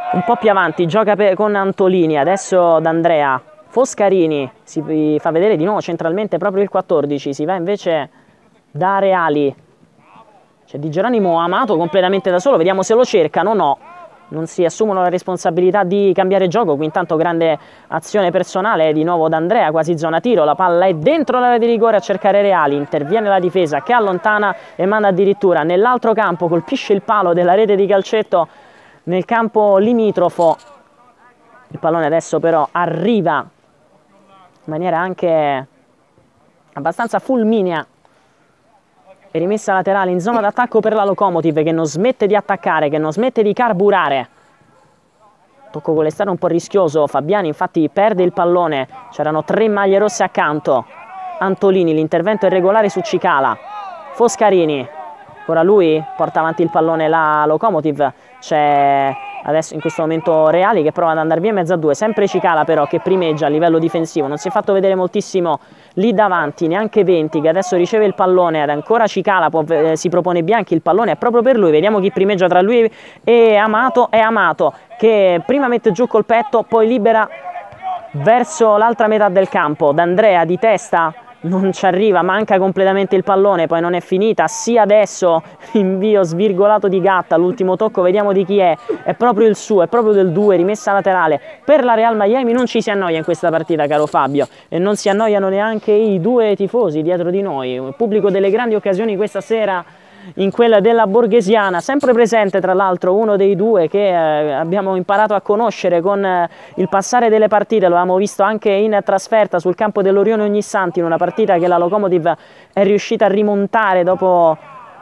un po' più avanti, gioca con Antolini, adesso D'Andrea, Foscarini, si fa vedere di nuovo centralmente proprio il 14, si va invece da Reali, c'è Di Geronimo, Amato completamente da solo, vediamo se lo cercano, no, non si assumono la responsabilità di cambiare gioco, qui intanto grande azione personale, di nuovo D'Andrea, quasi zona tiro, la palla è dentro l'area di rigore a cercare Reali, interviene la difesa che allontana e manda addirittura nell'altro campo, colpisce il palo della rete di calcetto nel campo limitrofo, il pallone adesso però arriva in maniera anche abbastanza fulminea e rimessa laterale in zona d'attacco per la Lokomotiv che non smette di attaccare, che non smette di carburare. Tocco con l'esterno un po' rischioso, Fabiani infatti perde il pallone, c'erano 3 maglie rosse accanto. Antolini, l'intervento è regolare su Cicala, Foscarini, ora lui porta avanti il pallone la Lokomotiv, c'è adesso in questo momento Reali che prova ad andare via in mezzo a 2, sempre Cicala però che primeggia a livello difensivo, non si è fatto vedere moltissimo lì davanti, neanche Venti che adesso riceve il pallone ed ancora Cicala si propone Bianchi, il pallone è proprio per lui, vediamo chi primeggia tra lui e Amato, è Amato che prima mette giù col petto, poi libera verso l'altra metà del campo, D'Andrea di testa non ci arriva, manca completamente il pallone, poi non è finita, sì adesso invio svirgolato di Gatta, l'ultimo tocco vediamo di chi è proprio il suo, è proprio del 2, rimessa laterale per la Real Miami, non ci si annoia in questa partita caro Fabio e non si annoiano neanche i 2 tifosi dietro di noi, il pubblico delle grandi occasioni questa sera in quella della Borghesiana, sempre presente tra l'altro uno dei 2 che abbiamo imparato a conoscere con il passare delle partite, lo abbiamo visto anche in trasferta sul campo dell'Orione Ognissanti in una partita che la Lokomotiv è riuscita a rimontare dopo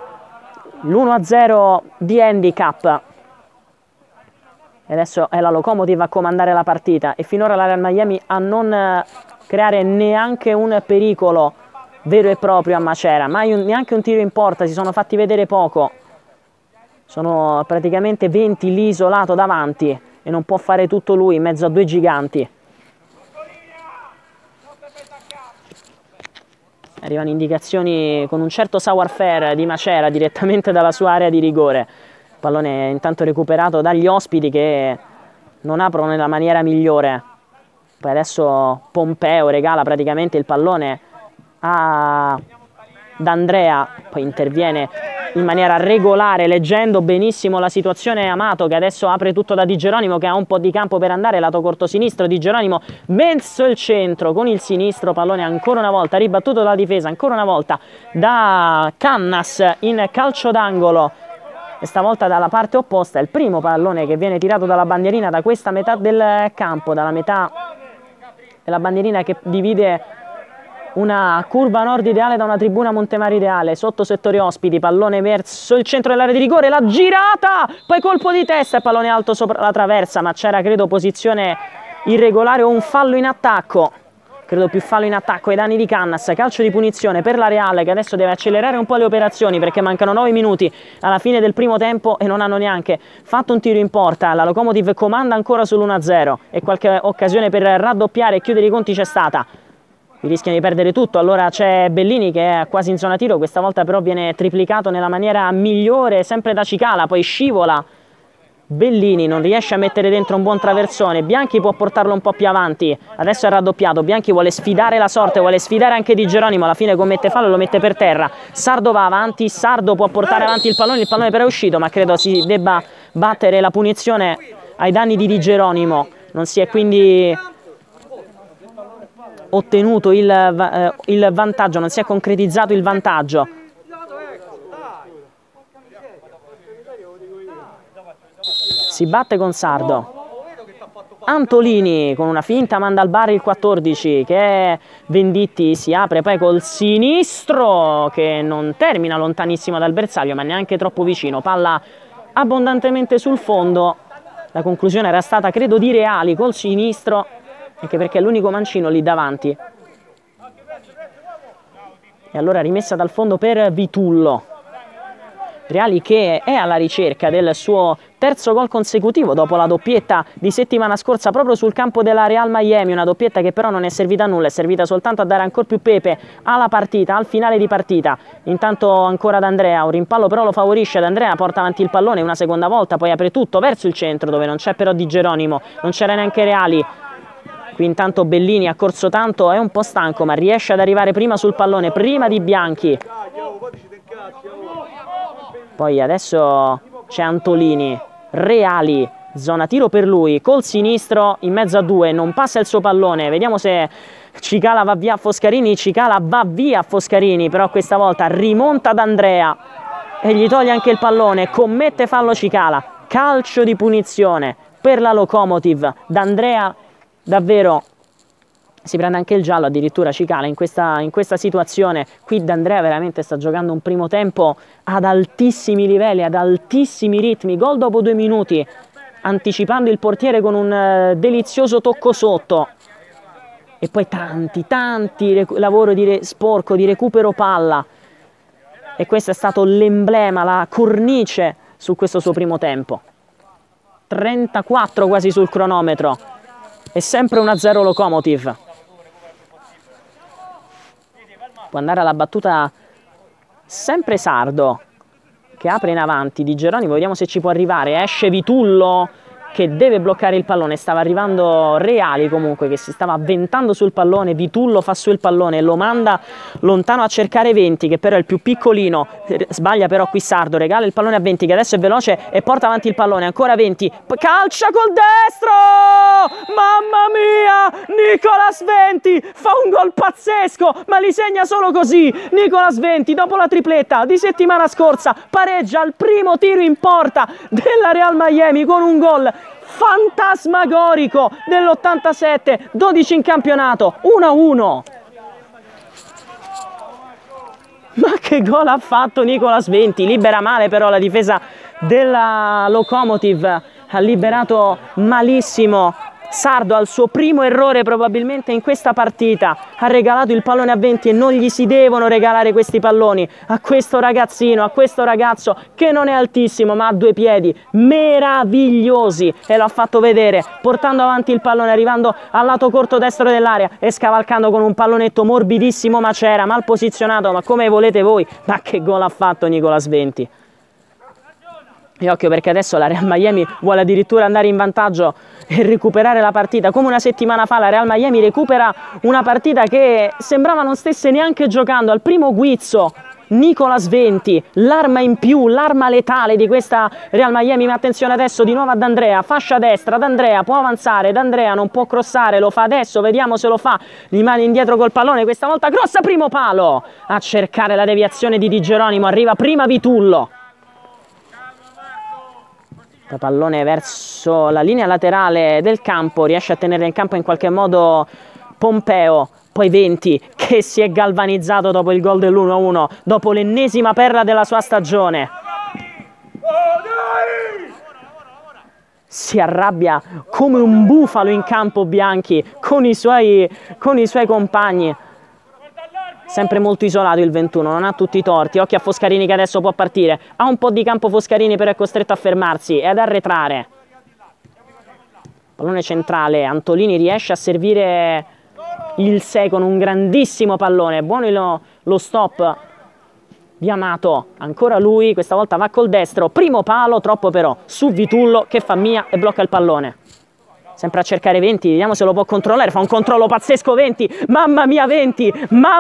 l'1-0 di handicap e adesso è la Lokomotiv a comandare la partita e finora la Real Miami a non creare neanche un pericolo vero e proprio a Macera, neanche un tiro in porta, si sono fatti vedere poco, sono praticamente 20 lì isolato davanti e non può fare tutto lui in mezzo a 2 giganti. Arrivano indicazioni con un certo savoir-faire di Macera direttamente dalla sua area di rigore, il pallone è intanto recuperato dagli ospiti che non aprono nella maniera migliore, poi adesso Pompeo regala praticamente il pallone a D'Andrea, poi interviene in maniera regolare leggendo benissimo la situazione Amato che adesso apre tutto da Di Geronimo che ha un po' di campo per andare, lato corto sinistro, Di Geronimo verso il centro con il sinistro, pallone ancora una volta ribattuto dalla difesa, ancora una volta da Cannas in calcio d'angolo e stavolta dalla parte opposta, è il primo pallone che viene tirato dalla bandierina da questa metà del campo, dalla metà della bandierina che divide una curva nord ideale da una tribuna Montemare ideale, sotto settore ospiti, pallone verso il centro dell'area di rigore, la girata, poi colpo di testa e pallone alto sopra la traversa, ma c'era credo posizione irregolare o un fallo in attacco, credo più fallo in attacco ai danni di Cannas, calcio di punizione per la Reale che adesso deve accelerare un po' le operazioni perché mancano 9 minuti alla fine del primo tempo e non hanno neanche fatto un tiro in porta, la Lokomotiv comanda ancora sull'1-0 e qualche occasione per raddoppiare e chiudere i conti c'è stata. Rischiano di perdere tutto, allora c'è Bellini che è quasi in zona tiro, questa volta però viene triplicato nella maniera migliore, sempre da Cicala, poi scivola Bellini, non riesce a mettere dentro un buon traversone, Bianchi può portarlo un po' più avanti, adesso è raddoppiato, Bianchi vuole sfidare la sorte, vuole sfidare anche Di Geronimo, alla fine commette fallo e lo mette per terra, Sardo va avanti, Sardo può portare avanti il pallone però è uscito, ma credo si debba battere la punizione ai danni di Di Geronimo, non si è quindi ottenuto il vantaggio, non si è concretizzato il vantaggio. Si batte con Sardo. Antolini con una finta manda al bar il 14 che è Venditti, si apre poi col sinistro che non termina lontanissimo dal bersaglio ma neanche troppo vicino, palla abbondantemente sul fondo, la conclusione era stata credo di Reali col sinistro, anche perché è l'unico mancino lì davanti. E allora rimessa dal fondo per Vitullo. Reali che è alla ricerca del suo terzo gol consecutivo dopo la doppietta di settimana scorsa proprio sul campo della Real Miami, una doppietta che però non è servita a nulla, è servita soltanto a dare ancora più pepe alla partita, al finale di partita. Intanto ancora D'Andrea, un rimpallo però lo favorisce, D'Andrea porta avanti il pallone una seconda volta, poi apre tutto verso il centro dove non c'è però Di Geronimo, non c'era neanche Reali. Qui intanto Bellini ha corso tanto, è un po' stanco ma riesce ad arrivare prima sul pallone, prima di Bianchi. Poi adesso c'è Antolini, Reali, zona tiro per lui, col sinistro in mezzo a due, non passa il suo pallone, vediamo se Cicala va via a Foscarini, Cicala va via a Foscarini, però questa volta rimonta D'Andrea e gli toglie anche il pallone, commette fallo Cicala, calcio di punizione per la Lokomotiv. D'Andrea davvero si prende anche il giallo, addirittura Cicala in questa situazione. Qui D'Andrea veramente sta giocando un primo tempo ad altissimi livelli, ad altissimi ritmi, gol dopo 2 minuti, anticipando il portiere con un delizioso tocco sotto. E poi tanti lavoro sporco, di recupero palla. E questo è stato l'emblema, la cornice su questo suo primo tempo. 34 quasi sul cronometro. E sempre 1-0 Lokomotiv. Può andare alla battuta sempre Sardo, che apre in avanti, Di Geronimo, vediamo se ci può arrivare, esce Vitullo che deve bloccare il pallone, stava arrivando Reali comunque che si stava avventando sul pallone, Vitullo fa su il pallone, lo manda lontano a cercare Venti che però è il più piccolino, sbaglia però qui Sardo, regala il pallone a Venti che adesso è veloce e porta avanti il pallone, ancora Venti, calcia col destro, mamma mia, Nicolas Venti fa un gol pazzesco ma li segna solo così, Nicolas Venti dopo la tripletta di settimana scorsa pareggia al primo tiro in porta della Real Miami con un gol fantasmagorico dell'87, 12 in campionato, 1-1. Ma che gol ha fatto Nicolas Venti, libera male però la difesa della Lokomotiv, ha liberato malissimo. Sardo al suo primo errore probabilmente in questa partita, ha regalato il pallone a Venti e non gli si devono regalare questi palloni a questo ragazzino, a questo ragazzo che non è altissimo ma ha 2 piedi meravigliosi e lo ha fatto vedere portando avanti il pallone, arrivando al lato corto destro dell'area e scavalcando con un pallonetto morbidissimo ma c'era, mal posizionato, ma come volete voi. Ma che gol ha fatto Nicolas Venti. E occhio perché adesso la Real Miami vuole addirittura andare in vantaggio e recuperare la partita. Come una settimana fa la Real Miami recupera una partita che sembrava non stesse neanche giocando. Al primo guizzo Nicolas Venti, l'arma in più, l'arma letale di questa Real Miami. Ma attenzione adesso di nuovo ad D'Andrea, fascia destra, D'Andrea può avanzare, D'Andrea non può crossare, lo fa adesso, vediamo se lo fa, rimane indietro col pallone, questa volta grossa primo palo, a cercare la deviazione di Di Geronimo, arriva prima Vitullo. Pallone verso la linea laterale del campo, riesce a tenere in campo in qualche modo Pompeo, poi Venti che si è galvanizzato dopo il gol dell'1-1, dopo l'ennesima perla della sua stagione. Si arrabbia come un bufalo in campo Bianchi con i suoi compagni. Sempre molto isolato il 21, non ha tutti i torti. Occhio a Foscarini che adesso può partire. Ha un po' di campo Foscarini però è costretto a fermarsi e ad arretrare. Pallone centrale, Antolini riesce a servire il 6 con un grandissimo pallone. Buono lo stop di Amato, ancora lui, questa volta va col destro. Primo palo, troppo però, su Vitullo che fa mia e blocca il pallone. Sempre a cercare Venti, vediamo se lo può controllare, fa un controllo pazzesco Venti, mamma mia Venti,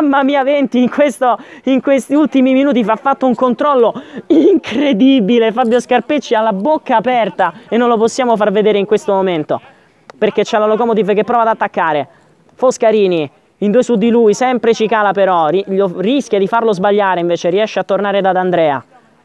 in questi ultimi minuti ha fatto un controllo incredibile, Fabio Scarpecci ha la bocca aperta e non lo possiamo far vedere in questo momento, perché c'è la Lokomotiv che prova ad attaccare, Foscarini in 2 su di lui, sempre Cicala però, rischia di farlo sbagliare, invece riesce a tornare da D'Andrea.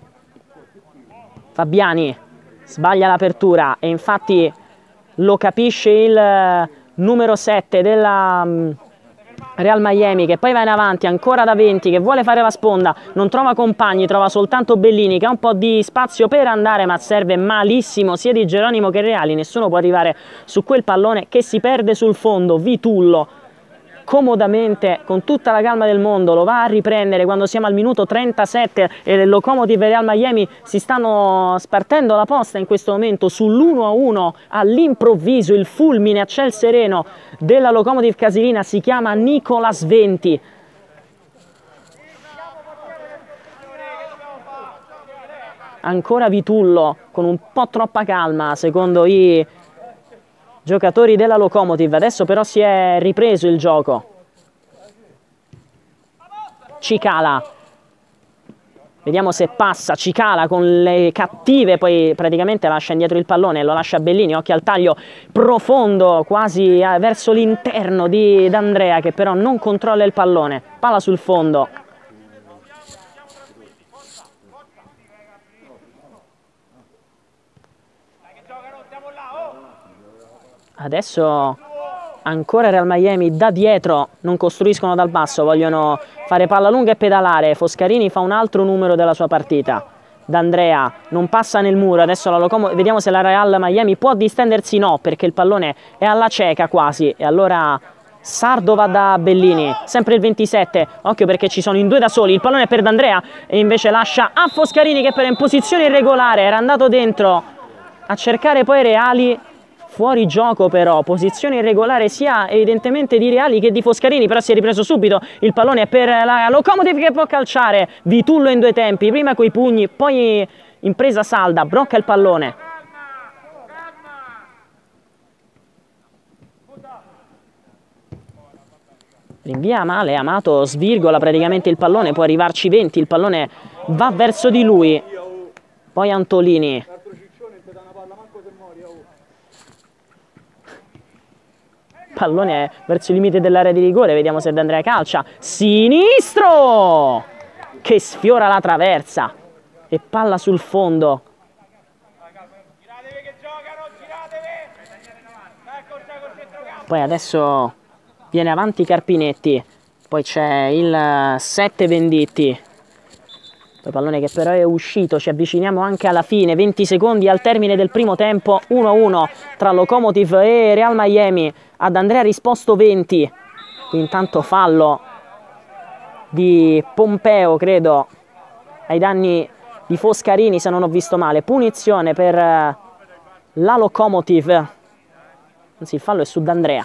Fabiani sbaglia l'apertura e infatti lo capisce il numero 7 della Real Miami che poi va in avanti ancora da Venti che vuole fare la sponda, non trova compagni, trova soltanto Bellini che ha un po' di spazio per andare ma serve malissimo sia Di Geronimo che Reali, nessuno può arrivare su quel pallone che si perde sul fondo. Vitullo comodamente, con tutta la calma del mondo, lo va a riprendere quando siamo al minuto 37 e il Lokomotiv e Real Miami si stanno spartendo la posta in questo momento sull'1-1. All'improvviso il fulmine a ciel sereno della Lokomotiv Casilina si chiama Nicolas Venti. Ancora Vitullo con un po' troppa calma secondo i giocatori della Lokomotiv. Adesso però si è ripreso il gioco. Cicala, vediamo se passa. Cicala con le cattive, poi praticamente lascia indietro il pallone, lo lascia Bellini. Occhio al taglio profondo quasi verso l'interno di D'Andrea, che però non controlla il pallone. Palla sul fondo. Adesso ancora Real Miami da dietro, non costruiscono dal basso, vogliono fare palla lunga e pedalare. Foscarini fa un altro numero della sua partita. D'Andrea non passa nel muro, adesso la Lokomotiv, vediamo se la Real Miami può distendersi. No, perché il pallone è alla cieca quasi, e allora Sardo va da Bellini, sempre il 27, occhio perché ci sono in due da soli, il pallone è per D'Andrea e invece lascia a Foscarini, che però è in posizione irregolare, era andato dentro a cercare poi Reali. Fuori gioco però, posizione irregolare sia evidentemente di Reali che di Foscarini, però si è ripreso subito, il pallone è per la Lokomotiv che può calciare. Vitullo in due tempi, prima coi pugni, poi in presa salda, blocca il pallone. Rinvia male, Amato svirgola praticamente il pallone, può arrivarci Venti, il pallone va verso di lui, poi Antolini. Pallone verso il limite dell'area di rigore, vediamo se D'Andrea calcia. Sinistro! Che sfiora la traversa e palla sul fondo. Poi adesso viene avanti Carpinetti, poi c'è il 7 Venditti. Poi pallone che però è uscito, ci avviciniamo anche alla fine, 20 secondi al termine del primo tempo, 1-1 tra Lokomotiv e Real Miami. Ad Andrea ha risposto Venti, qui intanto fallo di Pompeo credo ai danni di Foscarini se non ho visto male, punizione per la Lokomotiv, anzi il fallo è su D'Andrea.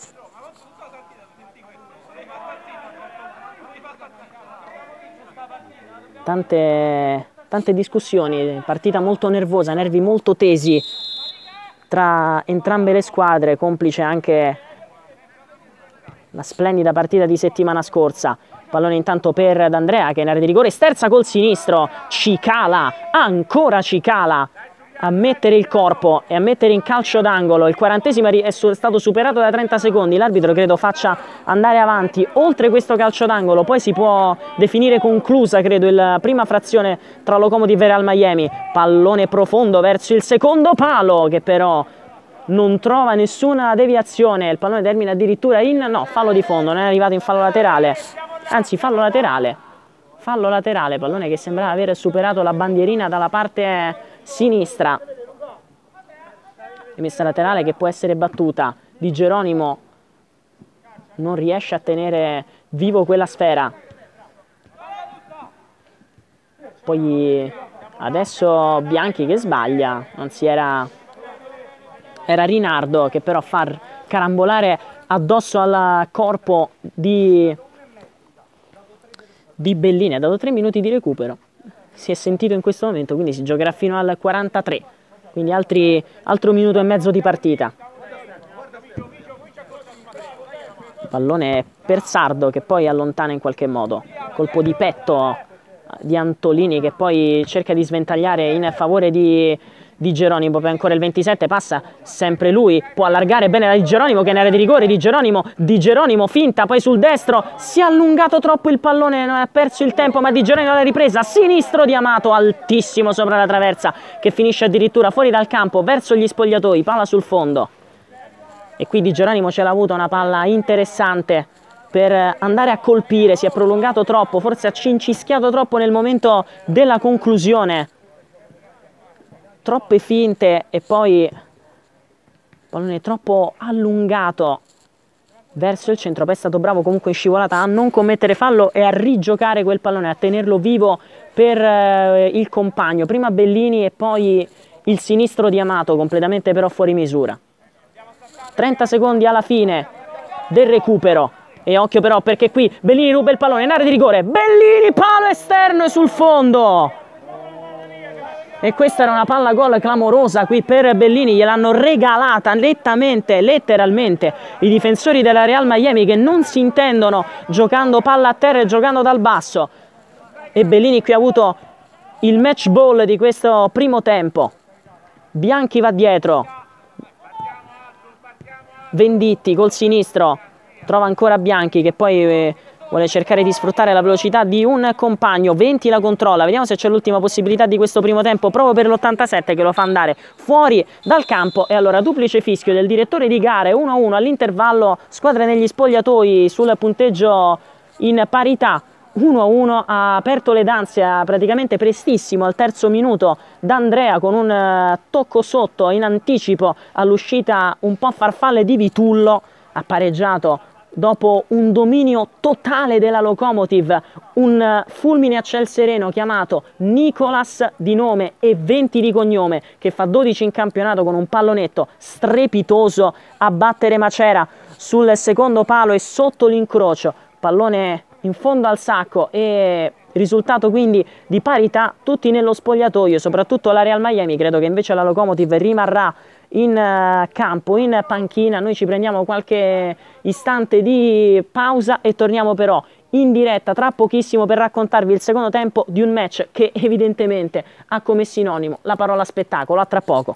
Tante discussioni, partita molto nervosa, nervi molto tesi tra entrambe le squadre, complice anche la splendida partita di settimana scorsa. Pallone intanto per D'Andrea che in area di rigore sterza col sinistro. Cicala, ancora Cicala a mettere il corpo e a mettere in calcio d'angolo. Il 40esimo è stato superato da 30 secondi, l'arbitro credo faccia andare avanti oltre questo calcio d'angolo, poi si può definire conclusa credo la prima frazione tra Lokomotiv e Real Miami. Pallone profondo verso il secondo palo che però non trova nessuna deviazione, il pallone termina addirittura in fallo di fondo, non è arrivato in fallo laterale, anzi fallo laterale, pallone che sembrava aver superato la bandierina dalla parte sinistra. Rimessa laterale che può essere battuta. Di Geronimo non riesce a tenere vivo quella sfera. Poi adesso Bianchi che sbaglia, anzi era Rinardo che però fa carambolare addosso al corpo di Bellini. Ha dato 3 minuti di recupero, si è sentito in questo momento, quindi si giocherà fino al 43, quindi altro minuto e mezzo di partita. Pallone per Sardo che poi allontana in qualche modo, colpo di petto di Antolini che poi cerca di sventagliare in favore di Geronimo. Poi ancora il 27 passa sempre lui, può allargare bene da Di Geronimo che è in area di rigore. Di Geronimo finta, poi sul destro si è allungato troppo il pallone, ha perso il tempo, ma Di Geronimo alla ripresa, sinistro di Amato altissimo sopra la traversa che finisce addirittura fuori dal campo verso gli spogliatoi, palla sul fondo. E qui Di Geronimo ce l'ha avuta una palla interessante per andare a colpire, si è prolungato troppo, forse ha cincischiato troppo nel momento della conclusione, troppe finte e poi pallone troppo allungato verso il centro, poi è stato bravo comunque in scivolata a non commettere fallo e a rigiocare quel pallone, a tenerlo vivo per il compagno, prima Bellini e poi il sinistro di Amato, completamente però fuori misura. 30 secondi alla fine del recupero e occhio però perché qui Bellini ruba il pallone in area di rigore, Bellini, palo esterno e sul fondo. E questa era una palla gol clamorosa qui per Bellini, gliel'hanno regalata nettamente, letteralmente, i difensori della Real Miami che non si intendono giocando palla a terra e giocando dal basso. E Bellini qui ha avuto il match ball di questo primo tempo. Bianchi va dietro, Venditti col sinistro, trova ancora Bianchi che poi vuole cercare di sfruttare la velocità di un compagno. Venti la controlla, vediamo se c'è l'ultima possibilità di questo primo tempo, proprio per l'87 che lo fa andare fuori dal campo. E allora duplice fischio del direttore di gare, 1-1 all'intervallo, squadre negli spogliatoi sul punteggio in parità. 1-1, ha aperto le danze praticamente prestissimo al terzo minuto D'Andrea con un tocco sotto in anticipo all'uscita un po' farfalle di Vitullo, ha pareggiato dopo un dominio totale della Lokomotiv, un fulmine a ciel sereno chiamato Nicolas di nome e 20 di cognome, che fa 12 in campionato con un pallonetto strepitoso a battere Macera sul secondo palo e sotto l'incrocio, pallone in fondo al sacco e risultato quindi di parità, tutti nello spogliatoio, soprattutto la Real Miami. Credo che invece la Lokomotiv rimarrà in campo, in panchina. Noi ci prendiamo qualche istante di pausa e torniamo però in diretta tra pochissimo per raccontarvi il secondo tempo di un match che evidentemente ha come sinonimo la parola spettacolo. A tra poco.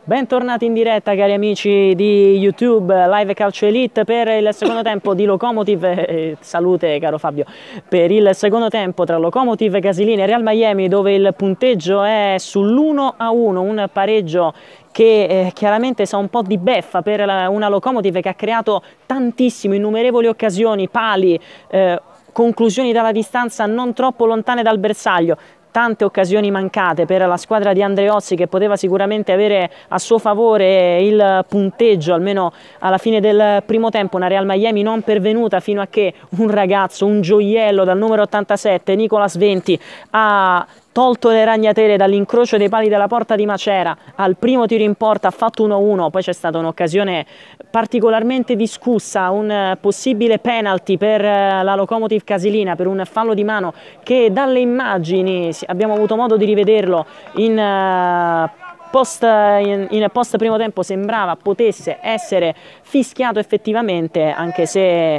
Bentornati in diretta cari amici di YouTube Live Calcio Elite per il secondo tempo di Lokomotiv, salute caro Fabio, per il secondo tempo tra Lokomotiv Casilina e Real Miami, dove il punteggio è sull'1-1, un pareggio che chiaramente sa un po' di beffa per una Lokomotiv che ha creato tantissimo, innumerevoli occasioni, pali, conclusioni dalla distanza non troppo lontane dal bersaglio. Tante occasioni mancate per la squadra di Andreozzi, che poteva sicuramente avere a suo favore il punteggio, almeno alla fine del primo tempo. Una Real Miami non pervenuta fino a che un ragazzo, un gioiello dal numero 87, Nicolas Venti, ha tolto le ragnatele dall'incrocio dei pali della porta di Macera. Al primo tiro in porta ha fatto 1-1, poi c'è stata un'occasione particolarmente discussa, un possibile penalty per la Lokomotiv Casilina per un fallo di mano che dalle immagini abbiamo avuto modo di rivederlo in post primo tempo sembrava potesse essere fischiato effettivamente, anche se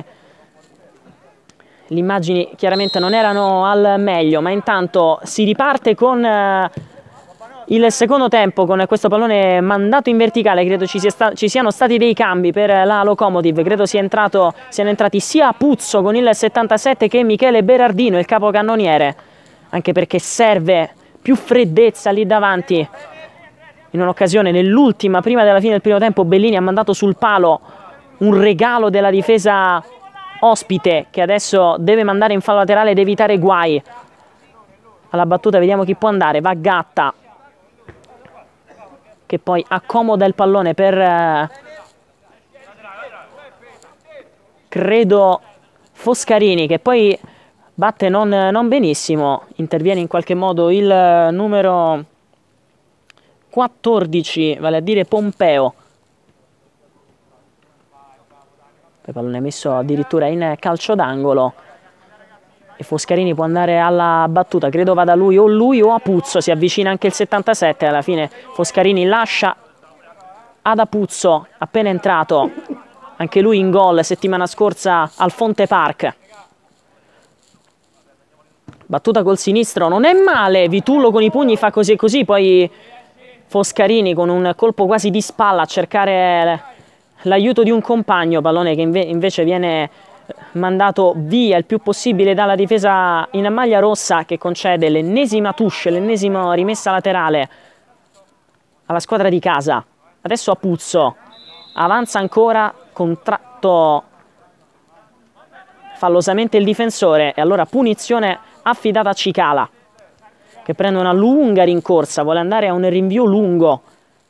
le immagini chiaramente non erano al meglio. Ma intanto si riparte con il secondo tempo, con questo pallone mandato in verticale. Credo ci siano stati dei cambi per la Lokomotiv, credo siano entrati sia Puzzo con il 77 che Michele Berardino, il capocannoniere, anche perché serve più freddezza lì davanti. In un'occasione, nell'ultima, prima della fine del primo tempo, Bellini ha mandato sul palo un regalo della difesa ospite, che adesso deve mandare in fallo laterale ed evitare guai. Alla battuta vediamo chi può andare, va Gatta, che poi accomoda il pallone per credo Foscarini, che poi batte non benissimo. Interviene in qualche modo il numero 14, vale a dire Pompeo. Il pallone è messo addirittura in calcio d'angolo e Foscarini può andare alla battuta. Credo vada lui o a Puzzo. Si avvicina anche il 77. Alla fine Foscarini lascia ad Apuzzo, appena entrato anche lui in gol settimana scorsa al Fonte Park. Battuta col sinistro, non è male. Vitullo con i pugni fa così e così, poi Foscarini con un colpo quasi di spalla a cercare l'aiuto di un compagno, pallone che invece viene mandato via il più possibile dalla difesa in maglia rossa, che concede l'ennesima touche, l'ennesima rimessa laterale alla squadra di casa. Adesso Apuzzo avanza ancora, contratto fallosamente il difensore, e allora punizione affidata a Cicala, che prende una lunga rincorsa, vuole andare a un rinvio lungo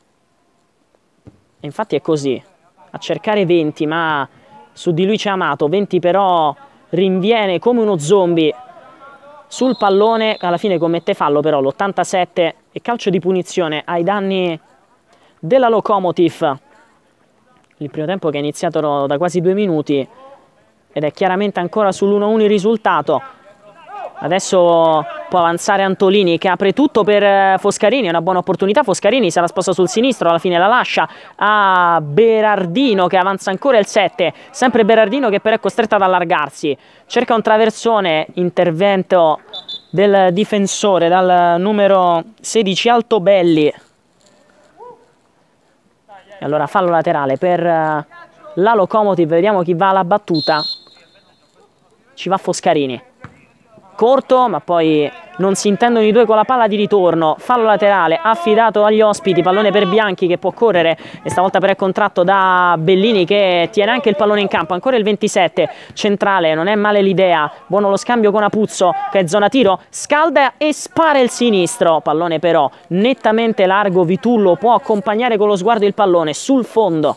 e infatti è così, a cercare Venti, ma su di lui c'è Amato. Venti però rinviene come uno zombie sul pallone, alla fine commette fallo però l'87 e calcio di punizione ai danni della Lokomotiv. Il primo tempo che è iniziato da quasi 2 minuti ed è chiaramente ancora sull'1-1 il risultato. Adesso può avanzare Antolini, che apre tutto per Foscarini, è una buona opportunità. Foscarini se la sposta sul sinistro, alla fine la lascia a Berardino, che avanza ancora il 7, sempre Berardino che però è costretto ad allargarsi, cerca un traversone, intervento del difensore dal numero 16 Altobelli, e allora fallo laterale per la Lokomotiv. Vediamo chi va alla battuta, ci va Foscarini, corto, ma poi non si intendono i due con la palla di ritorno. Fallo laterale affidato agli ospiti, pallone per Bianchi che può correre e stavolta però è contratto da Bellini, che tiene anche il pallone in campo. Ancora il 27 centrale, non è male l'idea, buono lo scambio con Apuzzo che è zona tiro, scalda e spara il sinistro, pallone però nettamente largo. Vitullo può accompagnare con lo sguardo il pallone sul fondo.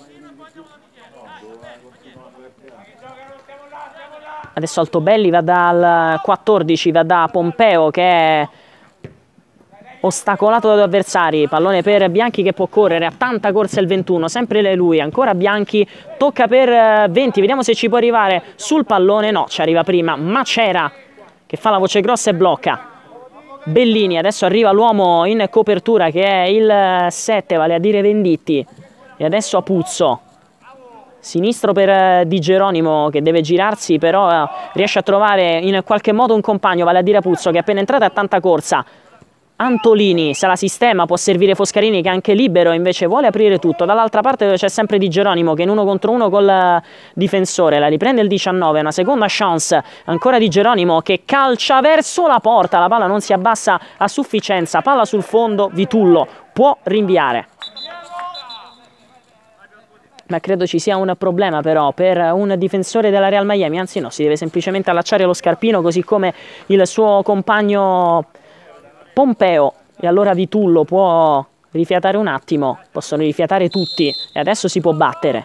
Adesso Altobelli va dal 14, va da Pompeo che è ostacolato dai due avversari, pallone per Bianchi che può correre, a tanta corsa il 21, sempre lui, ancora Bianchi, tocca per Venti, vediamo se ci può arrivare sul pallone, no, ci arriva prima Macera che fa la voce grossa e blocca Bellini. Adesso arriva l'uomo in copertura che è il 7, vale a dire Venditti, e adesso Apuzzo. Sinistro per Di Geronimo che deve girarsi, però riesce a trovare in qualche modo un compagno, vale a dire Apuzzo, che è appena entrato a tanta corsa. Antolini se la sistema, può servire Foscarini che è anche libero, invece vuole aprire tutto. Dall'altra parte c'è sempre Di Geronimo che in 1 contro 1 col difensore, la riprende il 19, una seconda chance ancora Di Geronimo che calcia verso la porta, la palla non si abbassa a sufficienza, palla sul fondo, Vitullo può rinviare. Ma credo ci sia un problema però per un difensore della Real Miami, anzi no, si deve semplicemente allacciare lo scarpino così come il suo compagno Pompeo, e allora Vitullo può rifiatare un attimo, possono rifiatare tutti e adesso si può battere.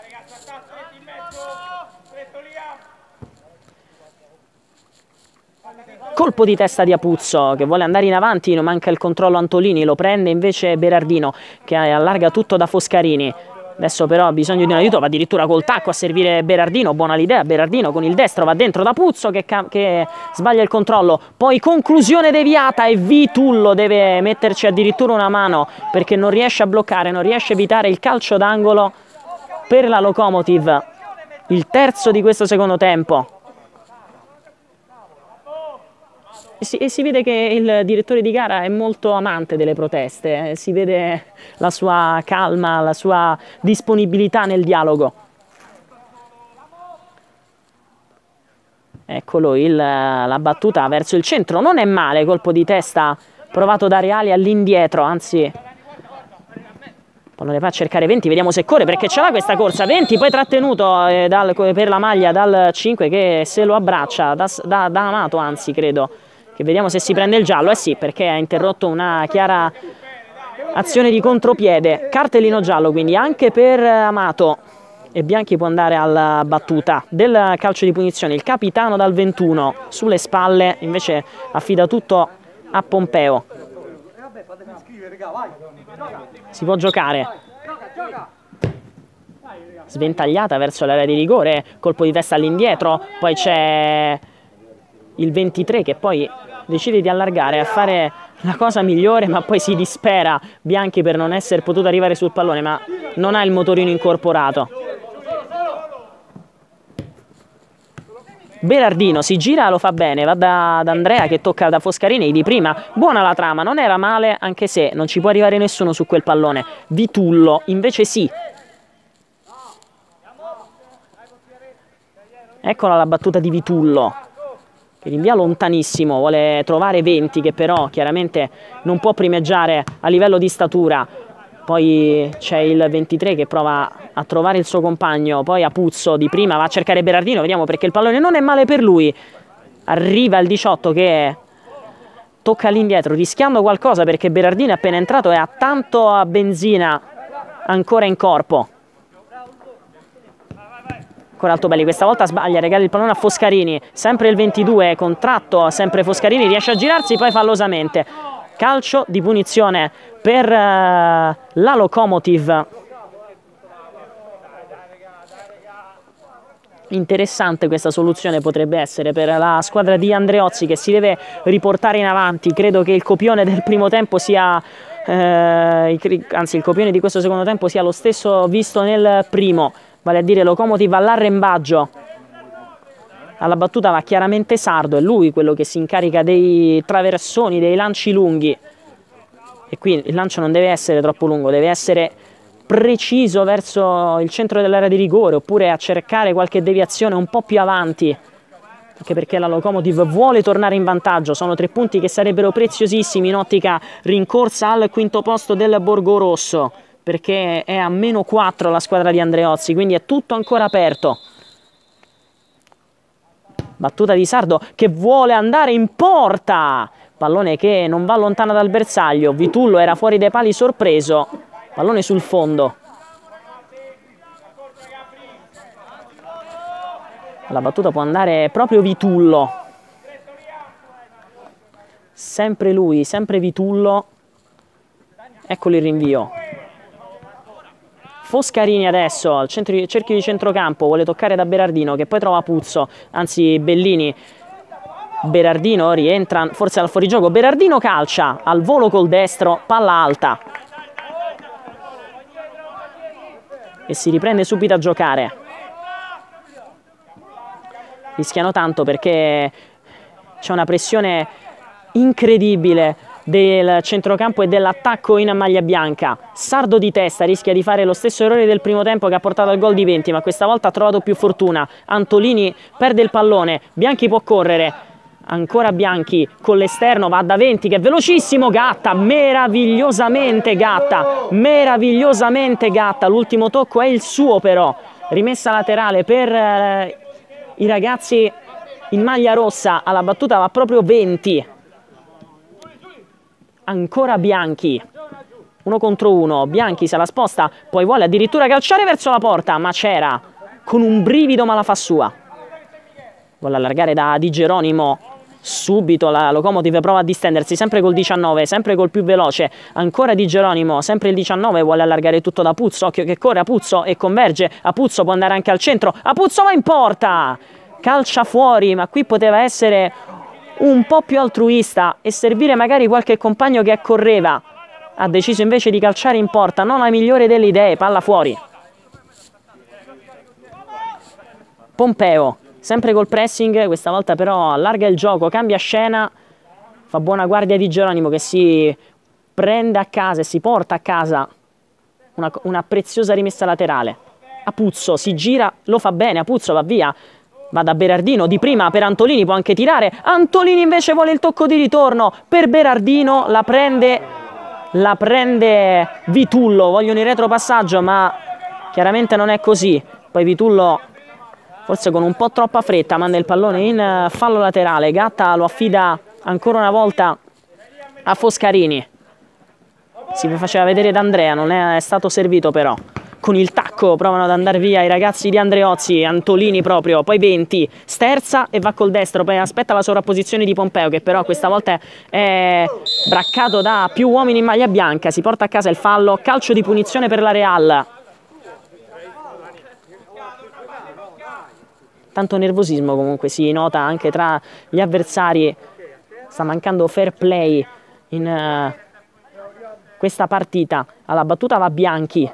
Colpo di testa di Apuzzo che vuole andare in avanti, non manca il controllo Antolini, lo prende invece Berardino che allarga tutto da Foscarini. Adesso però ha bisogno di un aiuto, va addirittura col tacco a servire Berardino, buona l'idea, Berardino con il destro va dentro da Puzzo che sbaglia il controllo, poi conclusione deviata e Vitullo deve metterci addirittura una mano perché non riesce a bloccare, non riesce a evitare il calcio d'angolo per la Lokomotiv, il terzo di questo secondo tempo. E si vede che il direttore di gara è molto amante delle proteste, si vede la sua calma, la sua disponibilità nel dialogo. Eccolo la battuta verso il centro, non è male, colpo di testa provato da Reali all'indietro, anzi pallone va a cercare Venti, vediamo se corre perché ce l'ha questa corsa, Venti poi trattenuto per la maglia dal 5 che se lo abbraccia, da Amato anzi credo. Che vediamo se si prende il giallo, sì, perché ha interrotto una chiara azione di contropiede, cartellino giallo quindi anche per Amato e Bianchi può andare alla battuta del calcio di punizione, il capitano dal 21 sulle spalle invece affida tutto a Pompeo. Si può giocare, sventagliata verso l'area di rigore, colpo di testa all'indietro, poi c'è il 23 che poi decide di allargare a fare la cosa migliore, ma poi si dispera Bianchi per non essere potuto arrivare sul pallone, ma non ha il motorino incorporato. Berardino si gira, lo fa bene, va da Andrea che tocca da Foscarini di prima, buona la trama, non era male anche se non ci può arrivare nessuno su quel pallone. Vitullo invece sì. Eccola la battuta di Vitullo che rinvia lontanissimo, vuole trovare Venti che però chiaramente non può primeggiare a livello di statura, poi c'è il 23 che prova a trovare il suo compagno, poi Apuzzo di prima va a cercare Berardino, vediamo perché il pallone non è male per lui, arriva il 18 che tocca all'indietro rischiando qualcosa perché Berardino è appena entrato e ha tanto a benzina ancora in corpo. Ancora Altobelli, questa volta sbaglia, regala il pallone a Foscarini, sempre il 22, contratto, sempre Foscarini, riesce a girarsi, poi fallosamente. Calcio di punizione per la Lokomotiv. Interessante questa soluzione potrebbe essere per la squadra di Andreozzi che si deve riportare in avanti. Credo che il copione del primo tempo sia, anzi il copione di questo secondo tempo sia lo stesso visto nel primo. Vale a dire Lokomotiv all'arrembaggio, alla battuta va chiaramente Sardo, è lui quello che si incarica dei traversoni, dei lanci lunghi e qui il lancio non deve essere troppo lungo, deve essere preciso verso il centro dell'area di rigore oppure a cercare qualche deviazione un po' più avanti, anche perché la Lokomotiv vuole tornare in vantaggio, sono 3 punti che sarebbero preziosissimi in ottica rincorsa al quinto posto del Borgorosso, perché è a -4 la squadra di Andreozzi, quindi è tutto ancora aperto. Battuta di Sardo che vuole andare in porta, pallone che non va lontano dal bersaglio, Vitullo era fuori dai pali sorpreso, pallone sul fondo. La battuta può andare proprio Vitullo, sempre lui, sempre Vitullo, eccolo il rinvio. Foscarini adesso al cerchio di centrocampo, vuole toccare da Berardino che poi trova Puzzo, anzi Bellini. Berardino rientra forse al fuorigioco, Berardino calcia al volo col destro, palla alta e si riprende subito a giocare. Rischiano tanto perché c'è una pressione incredibile del centrocampo e dell'attacco in maglia bianca. Sardo di testa rischia di fare lo stesso errore del primo tempo che ha portato al gol di 20, ma questa volta ha trovato più fortuna. Antolini perde il pallone, Bianchi può correre, ancora Bianchi con l'esterno, va da 20 che è velocissimo, Gatta, meravigliosamente Gatta, l'ultimo tocco è il suo però, rimessa laterale per i ragazzi in maglia rossa, alla battuta va proprio 20. Ancora Bianchi, 1 contro 1, Bianchi se la sposta, poi vuole addirittura calciare verso la porta, ma c'era con un brivido ma la fa sua. Vuole allargare da Di Geronimo, subito la Lokomotiv prova a distendersi, sempre col 19, sempre col più veloce, ancora Di Geronimo, sempre il 19, vuole allargare tutto da Puzzo, occhio che corre Apuzzo e converge, Apuzzo può andare anche al centro, Apuzzo va in porta, calcia fuori, ma qui poteva essere un po' più altruista e servire magari qualche compagno che correva. Ha deciso invece di calciare in porta, non la migliore delle idee, palla fuori. Pompeo, sempre col pressing, questa volta però allarga il gioco, cambia scena, fa buona guardia di Geronimo che si prende a casa e si porta a casa una preziosa rimessa laterale. Apuzzo si gira, lo fa bene, Apuzzo va via. Va da Berardino, di prima per Antolini, può anche tirare, Antolini invece vuole il tocco di ritorno per Berardino, la prende Vitullo, vogliono il retropassaggio ma chiaramente non è così, poi Vitullo forse con un po' troppa fretta manda il pallone in fallo laterale, Gatta lo affida ancora una volta a Foscarini, si faceva vedere D'Andrea, non è stato servito però. Con il tacco provano ad andare via i ragazzi di Andreozzi, Antolini proprio, poi 20, sterza e va col destro, poi aspetta la sovrapposizione di Pompeo che però questa volta è braccato da più uomini in maglia bianca, si porta a casa il fallo, calcio di punizione per la Real. Tanto nervosismo comunque si nota anche tra gli avversari, sta mancando fair play in questa partita. Alla battuta va Bianchi.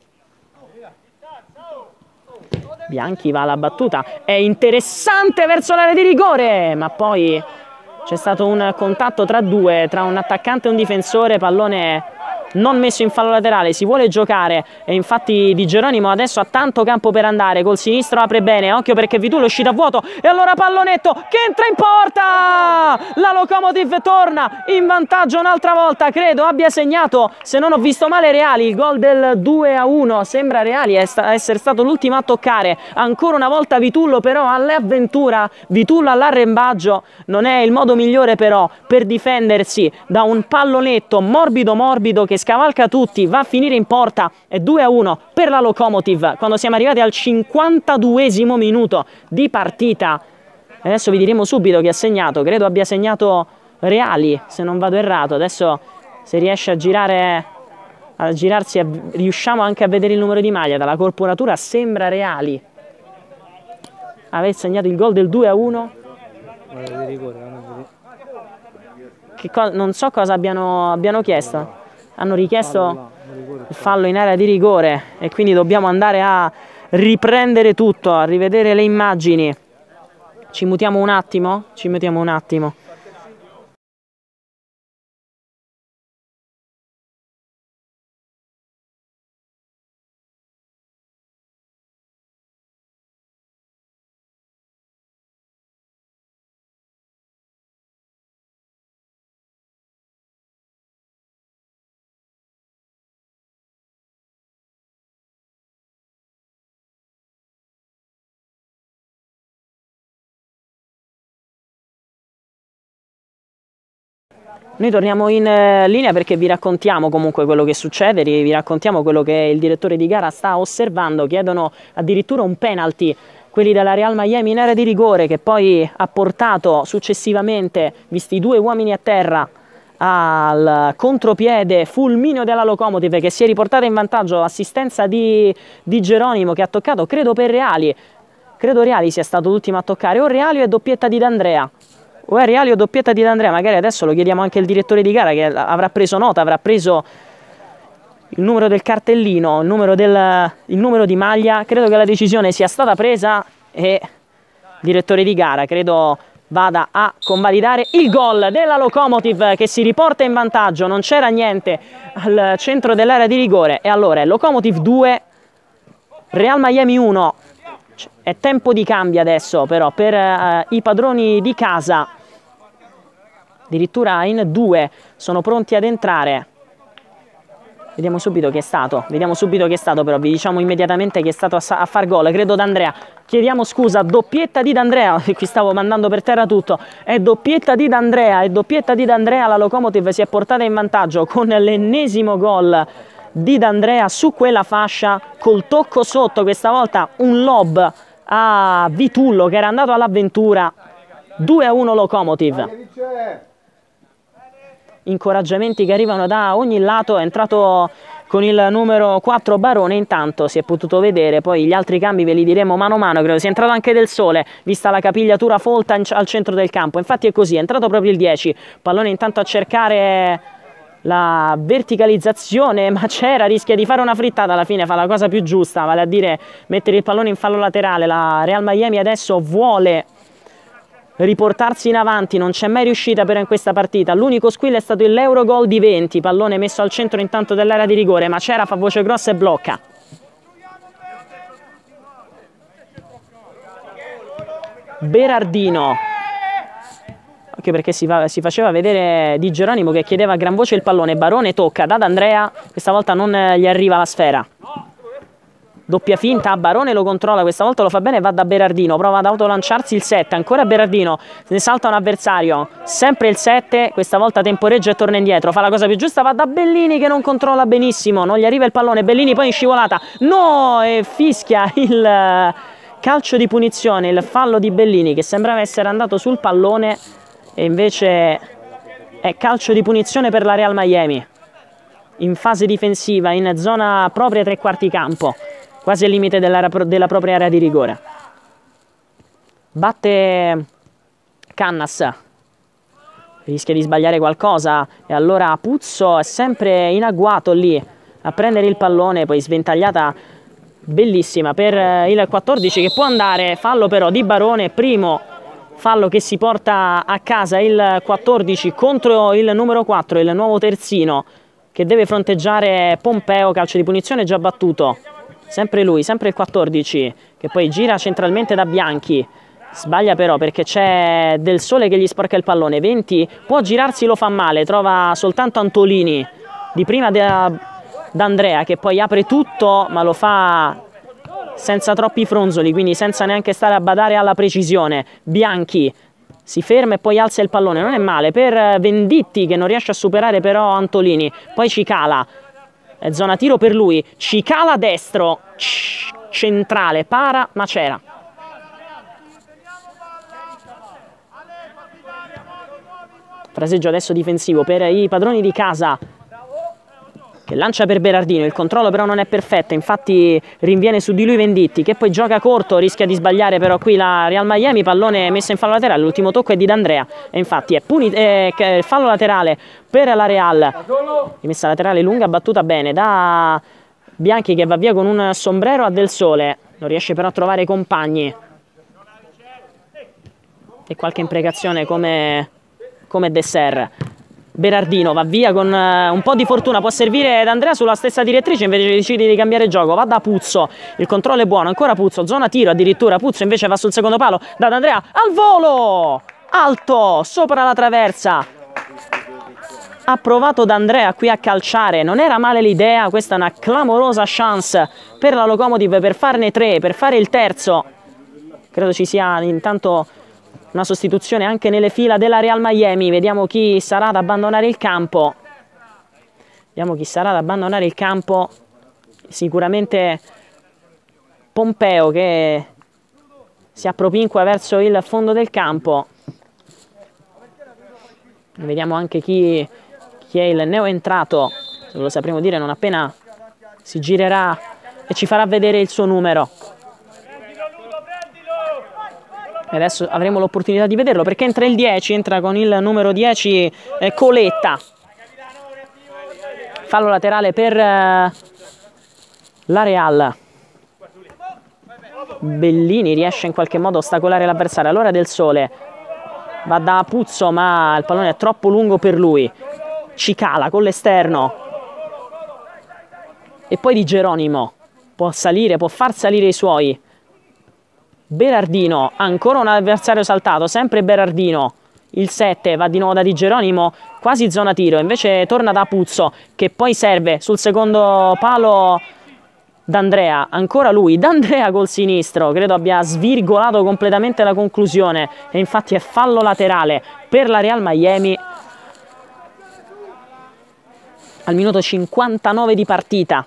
Bianchi va alla battuta, è interessante verso l'area di rigore, ma poi c'è stato un contatto tra due, tra un attaccante e un difensore, pallone non messo in fallo laterale, si vuole giocare e infatti Di Geronimo adesso ha tanto campo per andare, col sinistro apre bene, occhio perché Vitullo è uscito a vuoto e allora pallonetto che entra in porta, la Lokomotiv torna in vantaggio un'altra volta, credo abbia segnato, se non ho visto male Reali, il gol del 2-1, sembra Reali essere stato l'ultimo a toccare, ancora una volta Vitullo però all'avventura, Vitullo all'arrembaggio, non è il modo migliore però per difendersi da un pallonetto morbido che scavalca tutti, va a finire in porta, è 2-1 per la Lokomotiv quando siamo arrivati al 52esimo minuto di partita. Adesso vi diremo subito chi ha segnato, credo abbia segnato Reali se non vado errato, adesso se riesce a girarsi riusciamo anche a vedere il numero di maglia, dalla corporatura sembra Reali aver segnato il gol del 2-1. Non so cosa abbiano chiesto. Hanno richiesto il fallo in area di rigore e quindi dobbiamo andare a riprendere tutto, a rivedere le immagini. Ci mutiamo un attimo? Ci mutiamo un attimo. Noi torniamo in linea perché vi raccontiamo comunque quello che succede, vi raccontiamo quello che il direttore di gara sta osservando, chiedono addirittura un penalty, quelli della Real Miami in area di rigore che poi ha portato successivamente, visti i due uomini a terra, al contropiede fulmineo della Lokomotiv che si è riportata in vantaggio, assistenza di Geronimo che ha toccato, credo per Reali, credo Reali sia stato l'ultimo a toccare, o Reali o è doppietta di D'Andrea. O è Reali o doppietta di D'Andrea, magari adesso lo chiediamo anche al direttore di gara che avrà preso nota, avrà preso il numero del cartellino, il numero di maglia, credo che la decisione sia stata presa e direttore di gara, credo vada a convalidare il gol della Lokomotiv, che si riporta in vantaggio. Non c'era niente al centro dell'area di rigore, e allora è Lokomotiv 2, Real Miami 1. È tempo di cambio adesso però per i padroni di casa. Addirittura in 2 sono pronti ad entrare. Vediamo subito chi è stato. Però vi diciamo immediatamente chi è stato a far gol. Credo D'Andrea. Chiediamo scusa, doppietta di D'Andrea. Qui stavo mandando per terra tutto. È doppietta di D'Andrea. La Lokomotiv si è portata in vantaggio con l'ennesimo gol di D'Andrea su quella fascia, col tocco sotto. Questa volta un lob a Vitullo, che era andato all'avventura. 2-1 Lokomotiv. Incoraggiamenti che arrivano da ogni lato. È entrato con il numero 4 Barone, intanto si è potuto vedere, poi gli altri cambi ve li diremo mano a mano. Credo sia entrato anche Del Sole, vista la capigliatura folta al centro del campo. Infatti è così, è entrato proprio il 10, pallone intanto a cercare la verticalizzazione. Macera rischia di fare una frittata, alla fine fa la cosa più giusta, vale a dire mettere il pallone in fallo laterale. La Real Miami adesso vuole riportarsi in avanti, non c'è mai riuscita però in questa partita. L'unico squill è stato l'Eurogol di 20, pallone messo al centro intanto dell'area di rigore. Macera fa voce grossa e blocca. Berardino, anche perché si faceva vedere Di Geronimo che chiedeva a gran voce il pallone. Barone tocca da D'Andrea, questa volta non gli arriva la sfera. Doppia finta, Barone lo controlla, questa volta lo fa bene, va da Berardino, prova ad autolanciarsi il 7, ancora Berardino, ne salta un avversario, sempre il 7, questa volta temporeggia e torna indietro, fa la cosa più giusta, va da Bellini che non controlla benissimo, non gli arriva il pallone, Bellini poi in scivolata, no, e fischia il calcio di punizione, il fallo di Bellini che sembrava essere andato sul pallone e invece è calcio di punizione per la Real Miami, in fase difensiva, in zona propria tre quarti campo. Quasi al limite della propria area di rigore. Batte Cannas, rischia di sbagliare qualcosa e allora Puzzo è sempre in agguato lì a prendere il pallone, poi sventagliata bellissima per il 14 che può andare. Fallo però di Barone, primo fallo che si porta a casa il 14 contro il numero 4, il nuovo terzino che deve fronteggiare Pompeo. Calcio di punizione già battuto. Sempre lui, sempre il 14, che poi gira centralmente da Bianchi. Sbaglia però perché c'è Del Sole che gli sporca il pallone. 20 può girarsi, lo fa male, trova soltanto Antolini. Di prima D'Andrea che poi apre tutto, ma lo fa senza troppi fronzoli, quindi senza neanche stare a badare alla precisione. Bianchi si ferma e poi alza il pallone. Non è male per Venditti che non riesce a superare però Antolini. Poi Cicala. È zona tiro per lui, Cicala destro, centrale, para Macera. Fraseggio adesso difensivo per i padroni di casa, che lancia per Berardino, il controllo però non è perfetto, infatti rinviene su di lui Venditti, che poi gioca corto, rischia di sbagliare però qui la Real Miami, pallone messo in fallo laterale, l'ultimo tocco è di D'Andrea, e infatti è fallo laterale per la Real, rimessa laterale lunga, battuta bene da Bianchi che va via con un sombrero a Del Sole, non riesce però a trovare i compagni, e qualche imprecazione come dessert. Berardino va via con un po' di fortuna, può servire D'Andrea sulla stessa direttrice, invece decide di cambiare gioco, va da Puzzo, il controllo è buono, ancora Puzzo, zona tiro addirittura, Puzzo invece va sul secondo palo, da D'Andrea al volo, alto, sopra la traversa, ha provato D'Andrea qui a calciare, non era male l'idea, questa è una clamorosa chance per la Lokomotiv per farne 3, per fare il terzo, credo ci sia intanto una sostituzione anche nelle fila della Real Miami. Vediamo chi sarà ad abbandonare il campo. Sicuramente Pompeo che si appropinqua verso il fondo del campo. Vediamo anche chi è il neoentrato. Lo sapremo dire non appena si girerà e ci farà vedere il suo numero. Adesso avremo l'opportunità di vederlo perché entra il 10, entra con il numero 10 Coletta. Fallo laterale per la Real. Bellini riesce in qualche modo a ostacolare l'avversario. Allora Del Sole va da Puzzo ma il pallone è troppo lungo per lui. Cicala con l'esterno e poi Di Geronimo può salire, può far salire i suoi. Berardino, ancora un avversario saltato, sempre Berardino. Il 7 va di nuovo da Di Geronimo, quasi zona tiro, invece torna da Puzzo che poi serve sul secondo palo D'Andrea, ancora lui, D'Andrea col sinistro, credo abbia svirgolato completamente la conclusione e infatti è fallo laterale per la Real Miami al minuto 59 di partita.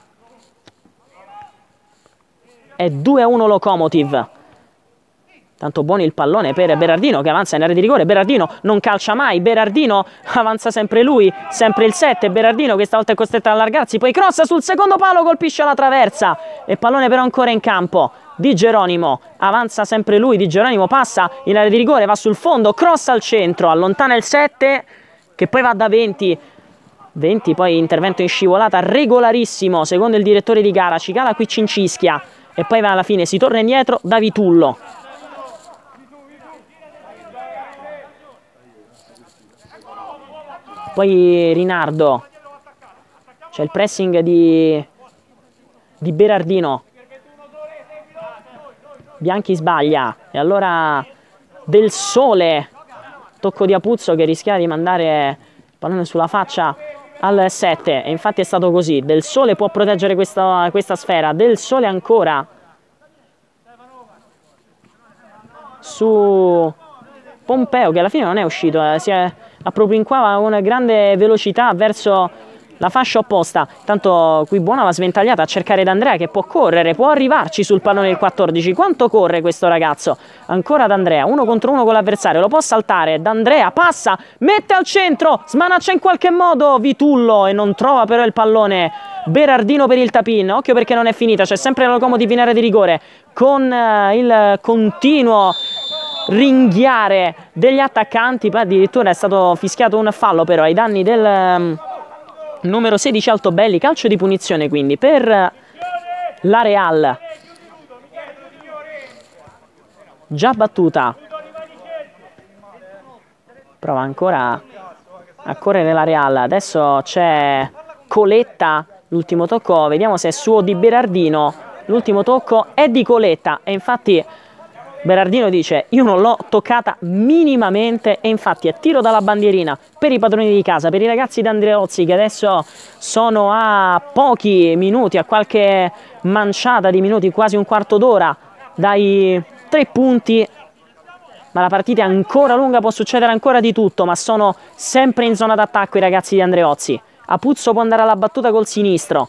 È 2-1 Lokomotiv. Tanto buono il pallone per Berardino che avanza in area di rigore. Berardino non calcia mai, Berardino avanza sempre lui, sempre il 7, Berardino che stavolta è costretto ad allargarsi, poi crossa sul secondo palo, colpisce la traversa e pallone però ancora in campo. Di Geronimo, avanza sempre lui, Di Geronimo passa in area di rigore, va sul fondo, crossa al centro, allontana il 7 che poi va da 20. Poi intervento in scivolata regolarissimo secondo il direttore di gara, Cicala qui cincischia e poi alla fine si torna indietro da Vitullo. Poi Rinaldo, c'è il pressing di Berardino, Bianchi sbaglia e allora Del Sole, tocco di Apuzzo che rischia di mandare il pallone sulla faccia al 7 e infatti è stato così. Del Sole può proteggere questa sfera, Del Sole ancora su Pompeo che alla fine non è uscito, si è appropinquava con grande velocità verso la fascia opposta. Tanto qui buona la sventagliata a cercare D'Andrea che può correre, può arrivarci sul pallone del 14. Quanto corre questo ragazzo? Ancora D'Andrea, 1 contro 1 con l'avversario, lo può saltare. D'Andrea passa, mette al centro, smanaccia in qualche modo Vitullo e non trova però il pallone. Berardino per il tap-in, occhio perché non è finita, c'è sempre la Lokomotiv in area di rigore con il continuo ringhiare degli attaccanti. Poi addirittura è stato fischiato un fallo però ai danni del numero 16 Altobelli, calcio di punizione quindi per la Real, già battuta. Prova ancora a correre la Real, adesso c'è Coletta, l'ultimo tocco, vediamo se è suo di Berardino, l'ultimo tocco è di Coletta e infatti Berardino dice io non l'ho toccata minimamente e infatti è tiro dalla bandierina per i padroni di casa, per i ragazzi d'Andreozzi che adesso sono a pochi minuti, a qualche manciata di minuti, quasi un quarto d'ora dai 3 punti, ma la partita è ancora lunga, può succedere ancora di tutto, ma sono sempre in zona d'attacco i ragazzi di Andreozzi. Apuzzo può andare alla battuta col sinistro.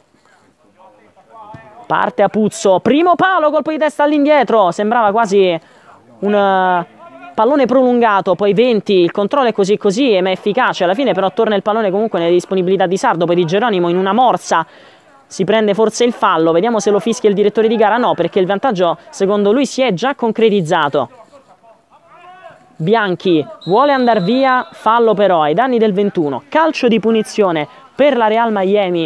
Parte Apuzzo, primo palo, colpo di testa all'indietro, sembrava quasi un pallone prolungato, poi 20, il controllo è così così, ma è efficace, alla fine però torna il pallone comunque nelle disponibilità di Sardo, poi Di Geronimo in una morsa si prende forse il fallo, vediamo se lo fischia il direttore di gara, no, perché il vantaggio secondo lui si è già concretizzato. Bianchi vuole andare via, fallo però ai danni del 21, calcio di punizione per la Real Miami.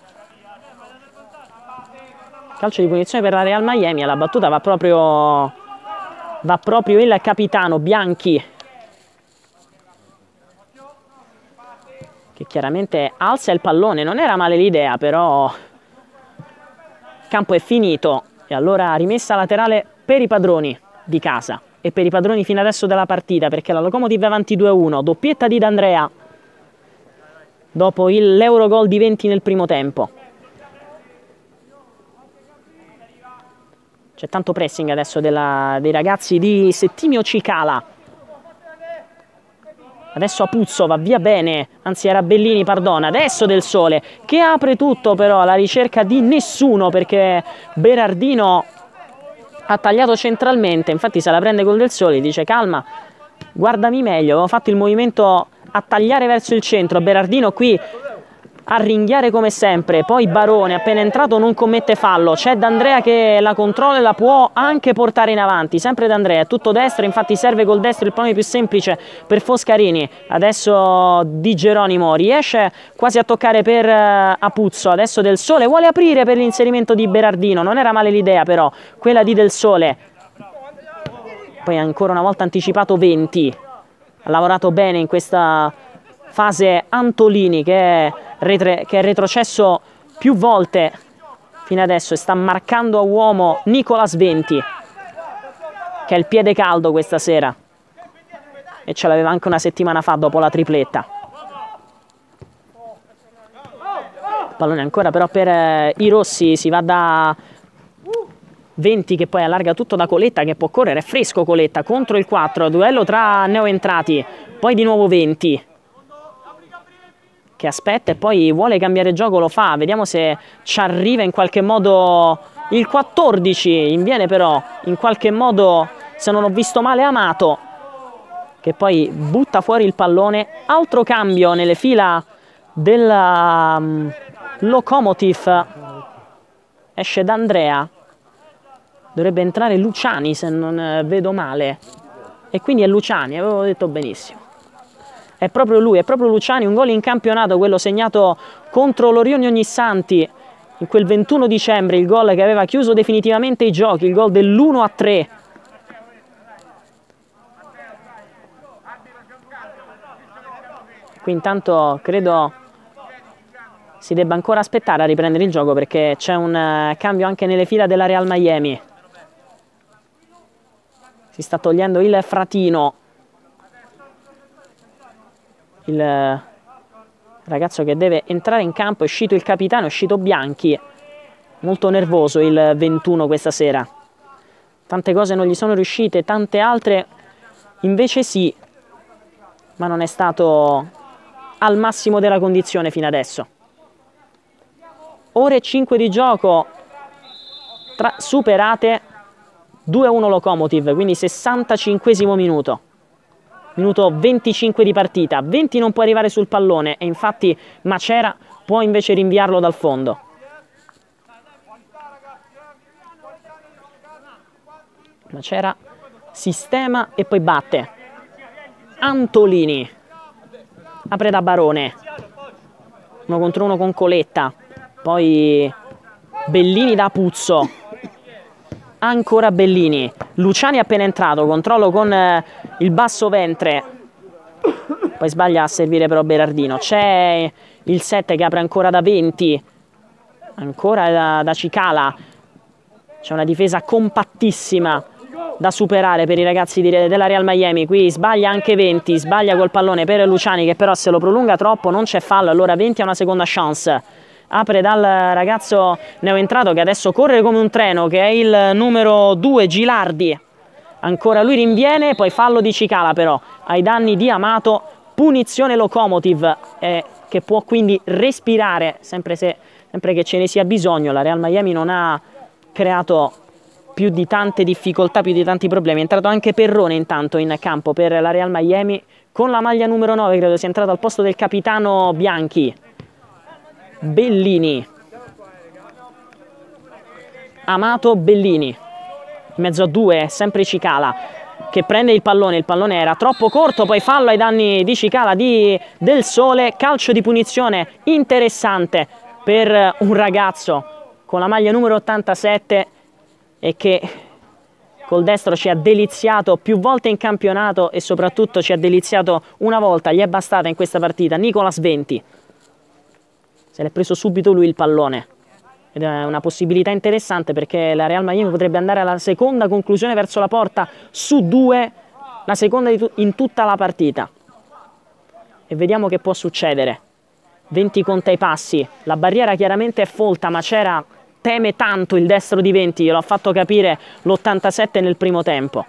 Calcio di punizione per la Real Miami, alla battuta va proprio il capitano Bianchi, che chiaramente alza il pallone, non era male l'idea, però il campo è finito e allora rimessa laterale per i padroni di casa e per i padroni fino adesso della partita, perché la Lokomotiv è avanti 2-1, doppietta di D'Andrea dopo l'Eurogol di 20 nel primo tempo. C'è tanto pressing adesso dei ragazzi di Settimio Cicala. Adesso Apuzzo va via bene, anzi era Bellini, pardona. Adesso Del Sole che apre tutto però alla ricerca di nessuno perché Berardino ha tagliato centralmente. Infatti se la prende col Del Sole dice calma, guardami meglio. Avevo fatto il movimento a tagliare verso il centro. Berardino qui a ringhiare come sempre, poi Barone appena entrato non commette fallo, c'è D'Andrea che la controlla e la può anche portare in avanti, sempre D'Andrea, è tutto destro, infatti serve col destro il pallone più semplice per Foscarini. Adesso Di Geronimo riesce quasi a toccare per Apuzzo, adesso Del Sole vuole aprire per l'inserimento di Berardino, non era male l'idea però quella di Del Sole, poi ancora una volta anticipato 20. Ha lavorato bene in questa fase Antolini, che è retrocesso più volte fino adesso e sta marcando a uomo Nicolas Venti, che ha il piede caldo questa sera e ce l'aveva anche una settimana fa dopo la tripletta. Pallone ancora però per i rossi, si va da Venti che poi allarga tutto da Coletta, che può correre, è fresco Coletta contro il 4, duello tra neoentrati, poi di nuovo Venti che aspetta e poi vuole cambiare gioco, lo fa, vediamo se ci arriva in qualche modo il 14, inviene però in qualche modo, se non ho visto male, Amato, che poi butta fuori il pallone. Altro cambio nelle fila della Lokomotiv, esce D'Andrea, dovrebbe entrare Luciani se non vedo male, e quindi è Luciani, avevo detto benissimo. È proprio lui, è proprio Luciani, un gol in campionato, quello segnato contro l'Orione Ognissanti in quel 21 dicembre, il gol che aveva chiuso definitivamente i giochi, il gol dell'1-3. Qui intanto credo si debba ancora aspettare a riprendere il gioco, perché c'è un cambio anche nelle fila della Real Miami. Si sta togliendo il Fratino, il ragazzo che deve entrare in campo. È uscito il capitano, è uscito Bianchi, molto nervoso il 21 questa sera. Tante cose non gli sono riuscite, tante altre invece sì, ma non è stato al massimo della condizione fino adesso. Ore 5 di gioco superate, 2-1 Lokomotiv, quindi 65esimo minuto. Minuto 25 di partita, Venti non può arrivare sul pallone e infatti Macera può invece rinviarlo dal fondo. Macera sistema e poi batte. Antolini apre da Barone, 1 contro 1 con Coletta, poi Bellini da Puzzo, ancora Bellini, Luciani appena entrato, controllo con il basso ventre, poi sbaglia a servire però Berardino. C'è il 7 che apre ancora da Venti, ancora da Cicala. C'è una difesa compattissima da superare per i ragazzi della Real Miami. Qui sbaglia anche Venti, sbaglia col pallone per Luciani, che però se lo prolunga troppo non c'è fallo, allora Venti ha una seconda chance. Apre dal ragazzo neoentrato che adesso corre come un treno, che è il numero 2 Gilardi. Ancora lui rinviene, poi fallo di Cicala però ai danni di Amato, punizione Lokomotiv, che può quindi respirare sempre che ce ne sia bisogno. La Real Miami non ha creato più di tante difficoltà, più di tanti problemi. È entrato anche Perrone intanto in campo per la Real Miami con la maglia numero 9, credo sia entrato al posto del capitano Bianchi. Bellini, Amato, Bellini, in mezzo a due sempre Cicala che prende il pallone era troppo corto, poi fallo ai danni di Cicala, del Sole, calcio di punizione interessante per un ragazzo con la maglia numero 87 e che col destro ci ha deliziato più volte in campionato e soprattutto ci ha deliziato una volta, gli è bastata in questa partita, Nicolas Venti. Se l'è preso subito lui il pallone ed è una possibilità interessante, perché la Real Miami potrebbe andare alla seconda conclusione verso la porta su 2, la seconda in tutta la partita, e vediamo che può succedere. Venti conta i passi, la barriera chiaramente è folta, Macera teme tanto il destro di Venti, glielo ha fatto capire l'87 nel primo tempo.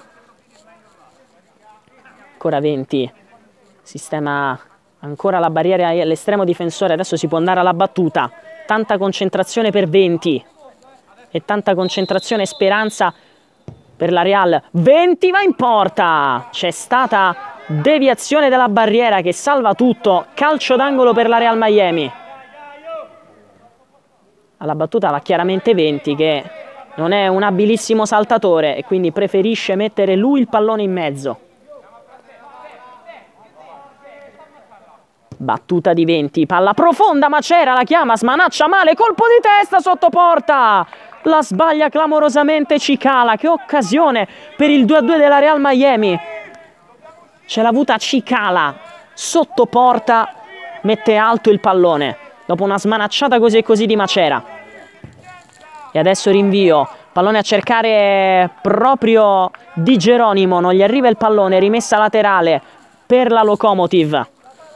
Ancora Venti, sistema ancora la barriera all'estremo difensore, adesso si può andare alla battuta. Tanta concentrazione per Venti e tanta concentrazione e speranza per la Real. Venti va in porta, c'è stata deviazione della barriera che salva tutto, calcio d'angolo per la Real Miami. Alla battuta va chiaramente Venti, che non è un abilissimo saltatore e quindi preferisce mettere lui il pallone in mezzo. Battuta di Venti, palla profonda, Macera la chiama, smanaccia male, colpo di testa sotto porta, la sbaglia clamorosamente Cicala. Che occasione per il 2-2 della Real Miami. Ce l'ha avuta Cicala, sotto porta, mette alto il pallone, dopo una smanacciata così e così di Macera. E adesso rinvio, pallone a cercare proprio Di Geronimo, non gli arriva il pallone, rimessa laterale per la Lokomotiv.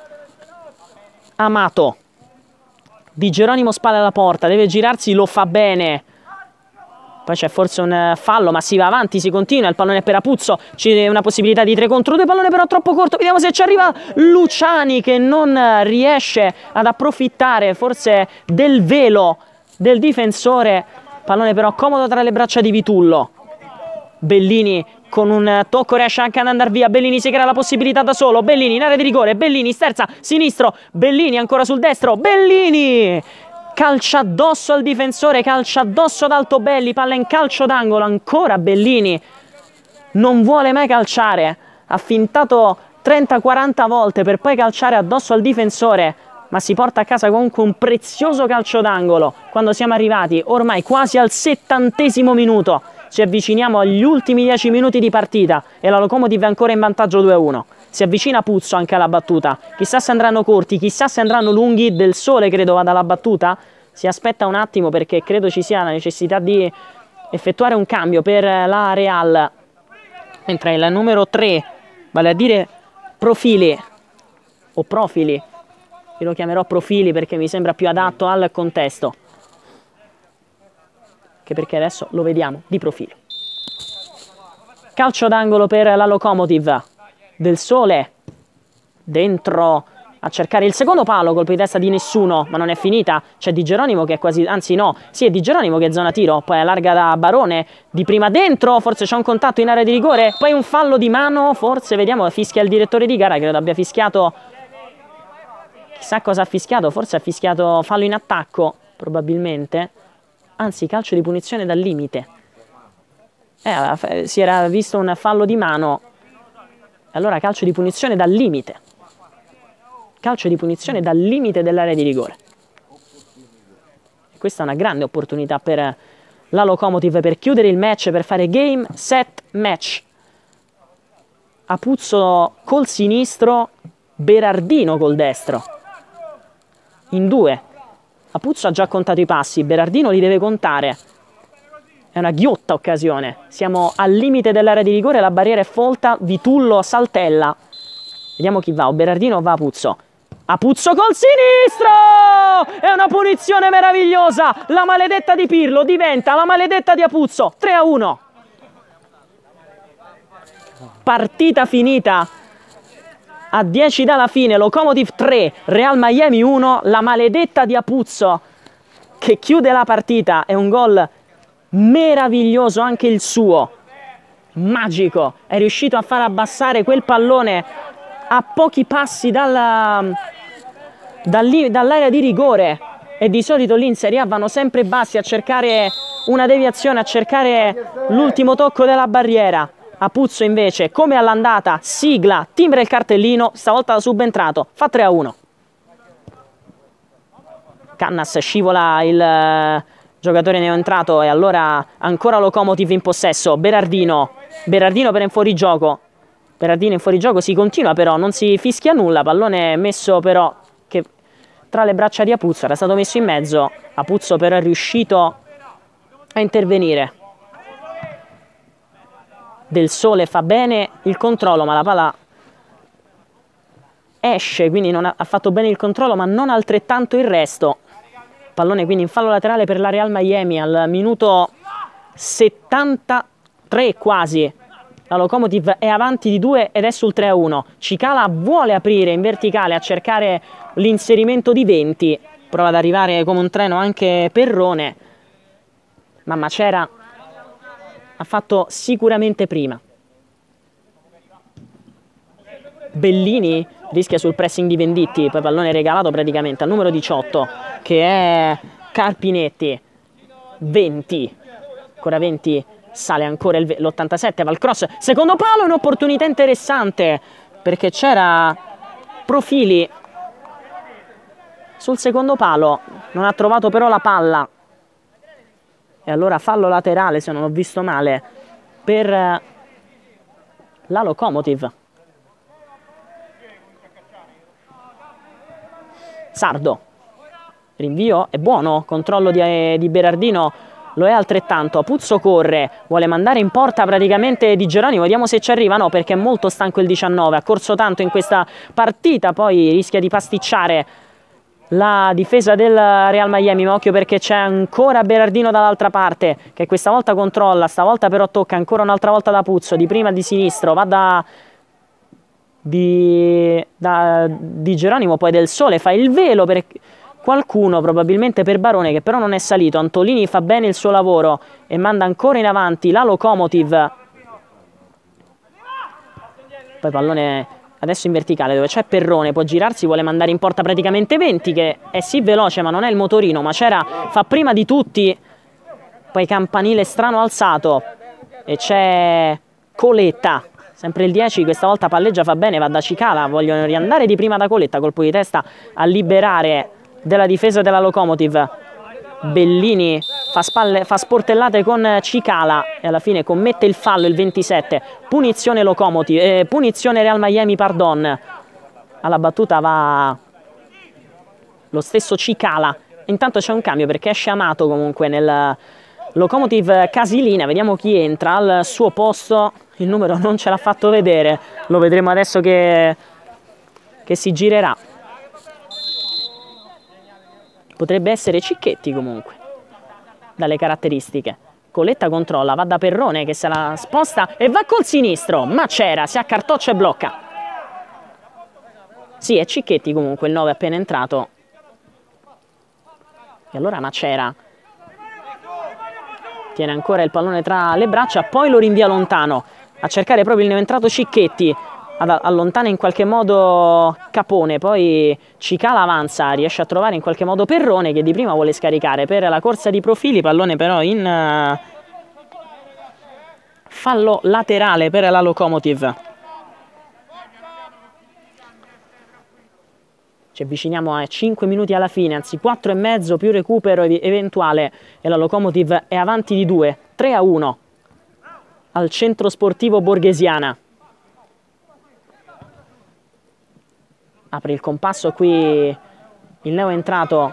Amato, Di Geronimo spalle alla porta, deve girarsi, lo fa bene. Poi c'è forse un fallo, ma si va avanti, si continua, il pallone è per Apuzzo, c'è una possibilità di 3 contro 2, pallone però troppo corto, vediamo se ci arriva Luciani che non riesce ad approfittare forse del velo del difensore, pallone però comodo tra le braccia di Vitullo. Bellini con un tocco riesce anche ad andare via, Bellini si crea la possibilità da solo, Bellini in area di rigore, Bellini sterza, sinistro, Bellini ancora sul destro, Bellini! Calcia addosso al difensore, calcia addosso ad Altobelli, palla in calcio d'angolo, ancora Bellini. Non vuole mai calciare, ha fintato 30-40 volte per poi calciare addosso al difensore, ma si porta a casa comunque un prezioso calcio d'angolo. Quando siamo arrivati ormai quasi al 70° minuto, ci avviciniamo agli ultimi 10 minuti di partita e la Lokomotiv è ancora in vantaggio 2-1. Si avvicina Puzzo anche alla battuta, chissà se andranno corti, chissà se andranno lunghi. Del Sole credo vada alla battuta, si aspetta un attimo perché credo ci sia la necessità di effettuare un cambio per la Real, mentre il numero 3, vale a dire Profili o Profili, io lo chiamerò Profili perché mi sembra più adatto al contesto, che perché adesso lo vediamo di profilo. Calcio d'angolo per la Lokomotiv. Del Sole dentro a cercare il secondo palo, colpo di testa di nessuno, ma non è finita. C'è Di Geronimo che è quasi, anzi no, sì è Di Geronimo che è zona tiro, poi allarga da Barone, di prima dentro, forse c'è un contatto in area di rigore, poi un fallo di mano, forse vediamo, fischia il direttore di gara, credo abbia fischiato, chissà cosa ha fischiato, forse ha fischiato fallo in attacco, probabilmente, anzi calcio di punizione dal limite. Si era visto un fallo di mano, allora calcio di punizione dal limite. Calcio di punizione dal limite dell'area di rigore. Questa è una grande opportunità per la Lokomotiv per chiudere il match, per fare game, set, match. Apuzzo col sinistro, Berardino col destro. In 2. Apuzzo ha già contato i passi, Berardino li deve contare. È una ghiotta occasione. Siamo al limite dell'area di rigore, la barriera è folta, Vitullo saltella. Vediamo chi va, o Berardino o va Apuzzo. Apuzzo col sinistro! È una punizione meravigliosa! La maledetta di Pirlo diventa la maledetta di Apuzzo. 3-1. Partita finita. A 10 dalla fine, Lokomotiv 3, Real Miami 1. La maledetta di Apuzzo che chiude la partita. È un gol meraviglioso anche il suo. Magico. È riuscito a far abbassare quel pallone a pochi passi dall'area di rigore, e di solito lì in Serie A vanno sempre bassi a cercare una deviazione, a cercare l'ultimo tocco della barriera. Apuzzo invece, come all'andata, sigla, timbra il cartellino, stavolta da subentrato, fa 3-1. Cannas scivola il giocatore neoentrato e allora ancora Lokomotiv in possesso. Berardino per in fuorigioco. Berardino in fuorigioco, si continua però, non si fischia nulla, pallone messo però che tra le braccia di Apuzzo, era stato messo in mezzo, Apuzzo però è riuscito a intervenire. Del Sole fa bene il controllo, ma la palla esce, quindi non ha fatto bene il controllo, ma non altrettanto il resto. Pallone quindi in fallo laterale per la Real Miami al minuto 73 quasi. La Lokomotiv è avanti di 2 ed è sul 3-1. Cicala vuole aprire in verticale a cercare l'inserimento di 20. Prova ad arrivare come un treno anche Perrone, ma Macera ha fatto sicuramente prima. Bellini rischia sul pressing di Venditti, poi pallone regalato praticamente al numero 18 che è Carpinetti. 20, ancora 20, sale ancora l'87, va al cross, secondo palo, un'opportunità interessante perché c'era Profili sul secondo palo, non ha trovato però la palla e allora fallo laterale, se non ho visto male, per la Lokomotiv. Sardo, rinvio, è buono, controllo di Berardino, lo è altrettanto. Puzzo corre, vuole mandare in porta praticamente Di Geronimo, vediamo se ci arriva. No, perché è molto stanco il 19, ha corso tanto in questa partita, poi rischia di pasticciare la difesa del Real Miami. Ma occhio, perché c'è ancora Berardino dall'altra parte, che questa volta controlla, stavolta però tocca ancora un'altra volta da Puzzo, di prima di sinistro, va Di Geronimo, poi Del Sole fa il velo per qualcuno, probabilmente per Barone, che però non è salito. Antolini fa bene il suo lavoro e manda ancora in avanti la Lokomotiv. Poi pallone adesso in verticale dove c'è Perrone, può girarsi, vuole mandare in porta praticamente 20, che è sì veloce ma non è il motorino. Macera fa prima di tutti, poi campanile strano alzato e c'è Coletta, sempre il 10, questa volta palleggia, fa bene, va da Cicala, vogliono riandare di prima da Coletta, colpo di testa a liberare della difesa della Lokomotiv. Bellini fa sportellate con Cicala e alla fine commette il fallo, il 27. Punizione Lokomotiv, punizione Real Miami, pardon. Alla battuta va lo stesso Cicala. Intanto c'è un cambio perché esce Amato comunque nel Lokomotiv Casilina. Vediamo chi entra al suo posto. Il numero non ce l'ha fatto vedere, lo vedremo adesso che si girerà. Potrebbe essere Cicchetti comunque, dalle caratteristiche. Coletta controlla, va da Perrone che se la sposta e va col sinistro. Macera si accartoccia e blocca. Sì, è Cicchetti comunque, il 9 appena entrato. E allora Macera tiene ancora il pallone tra le braccia, poi lo rinvia lontano a cercare proprio il neoentrato Cicchetti. Allontana in qualche modo Capone, poi Cicala avanza, riesce a trovare in qualche modo Perrone che di prima vuole scaricare per la corsa di profili, pallone però in fallo laterale per la Lokomotiv. Ci avviciniamo a 5 minuti alla fine, anzi 4 e mezzo più recupero eventuale e la Lokomotiv è avanti di 2, 3-1 al centro sportivo Borghesiana. Apre il compasso qui il neoentrato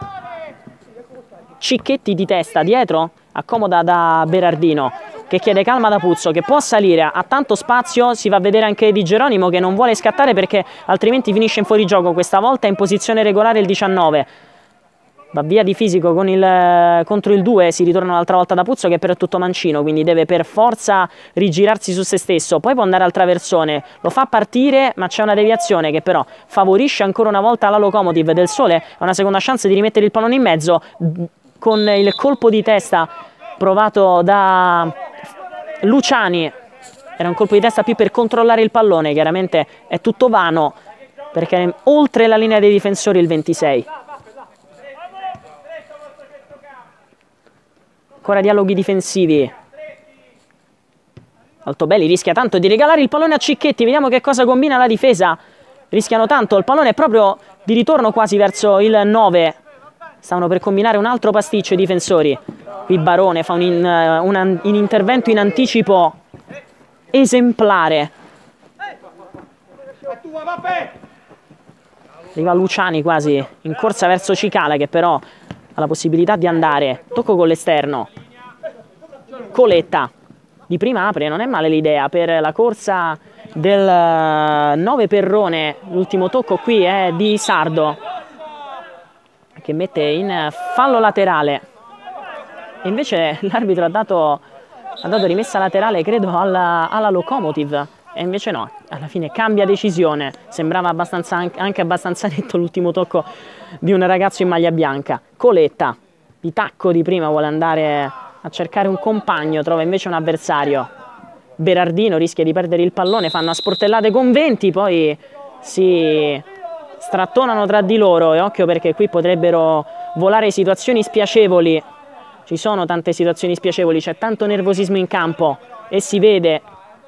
Cicchetti di testa dietro, accomoda da Berardino che chiede calma da Puzzo, che può salire, ha tanto spazio, si va a vedere anche Di Geronimo che non vuole scattare perché altrimenti finisce in fuorigioco. Questa volta è in posizione regolare il 19. Va via di fisico con contro il 2, si ritorna un'altra volta da Puzzo che però è tutto mancino, quindi deve per forza rigirarsi su se stesso, poi può andare al traversone, lo fa partire ma c'è una deviazione che però favorisce ancora una volta la Lokomotiv. Del Sole ha una seconda chance di rimettere il pallone in mezzo con il colpo di testa provato da Luciani, era un colpo di testa più per controllare il pallone, chiaramente è tutto vano perché è oltre la linea dei difensori il 26. Ancora dialoghi difensivi. Altobelli rischia tanto di regalare il pallone a Cicchetti. Vediamo che cosa combina la difesa. Rischiano tanto. Il pallone è proprio di ritorno quasi verso il 9. Stavano per combinare un altro pasticcio i difensori. Qui Barone fa un intervento in anticipo esemplare. Arriva Luciani quasi in corsa verso Cicala che però ha la possibilità di andare. Tocco con l'esterno. Coletta di prima apre, non è male l'idea per la corsa del 9 Perrone. L'ultimo tocco qui è di Sardo che mette in fallo laterale e invece l'arbitro ha dato rimessa laterale credo alla Lokomotiv e invece no, alla fine cambia decisione. Sembrava anche abbastanza netto l'ultimo tocco di un ragazzo in maglia bianca. Coletta di tacco di prima vuole andare a cercare un compagno, trova invece un avversario. Berardino rischia di perdere il pallone, fanno a sportellate con 20, poi si strattonano tra di loro e occhio perché qui potrebbero volare situazioni spiacevoli. Ci sono tante situazioni spiacevoli, c'è tanto nervosismo in campo e si vede.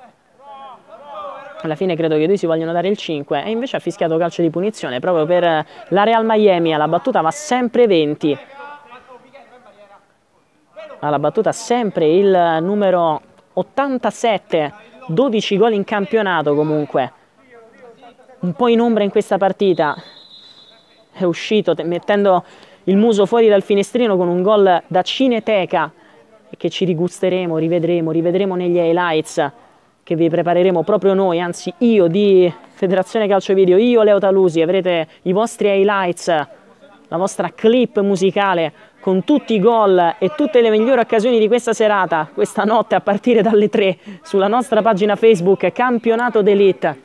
Alla fine credo che i due si vogliono dare il 5 e invece ha fischiato calcio di punizione proprio per la Real Miami. Alla battuta va sempre 20. Alla battuta sempre il numero 87, 12 gol in campionato comunque. Un po' in ombra in questa partita è uscito mettendo il muso fuori dal finestrino con un gol da cineteca e che ci rigusteremo, rivedremo negli highlights che vi prepareremo proprio noi, anzi io di Federazione Calcio Video, io Leo Talusi, avrete i vostri highlights, la vostra clip musicale con tutti i gol e tutte le migliori occasioni di questa serata, questa notte a partire dalle 3 sulla nostra pagina Facebook Campionato d'Elite.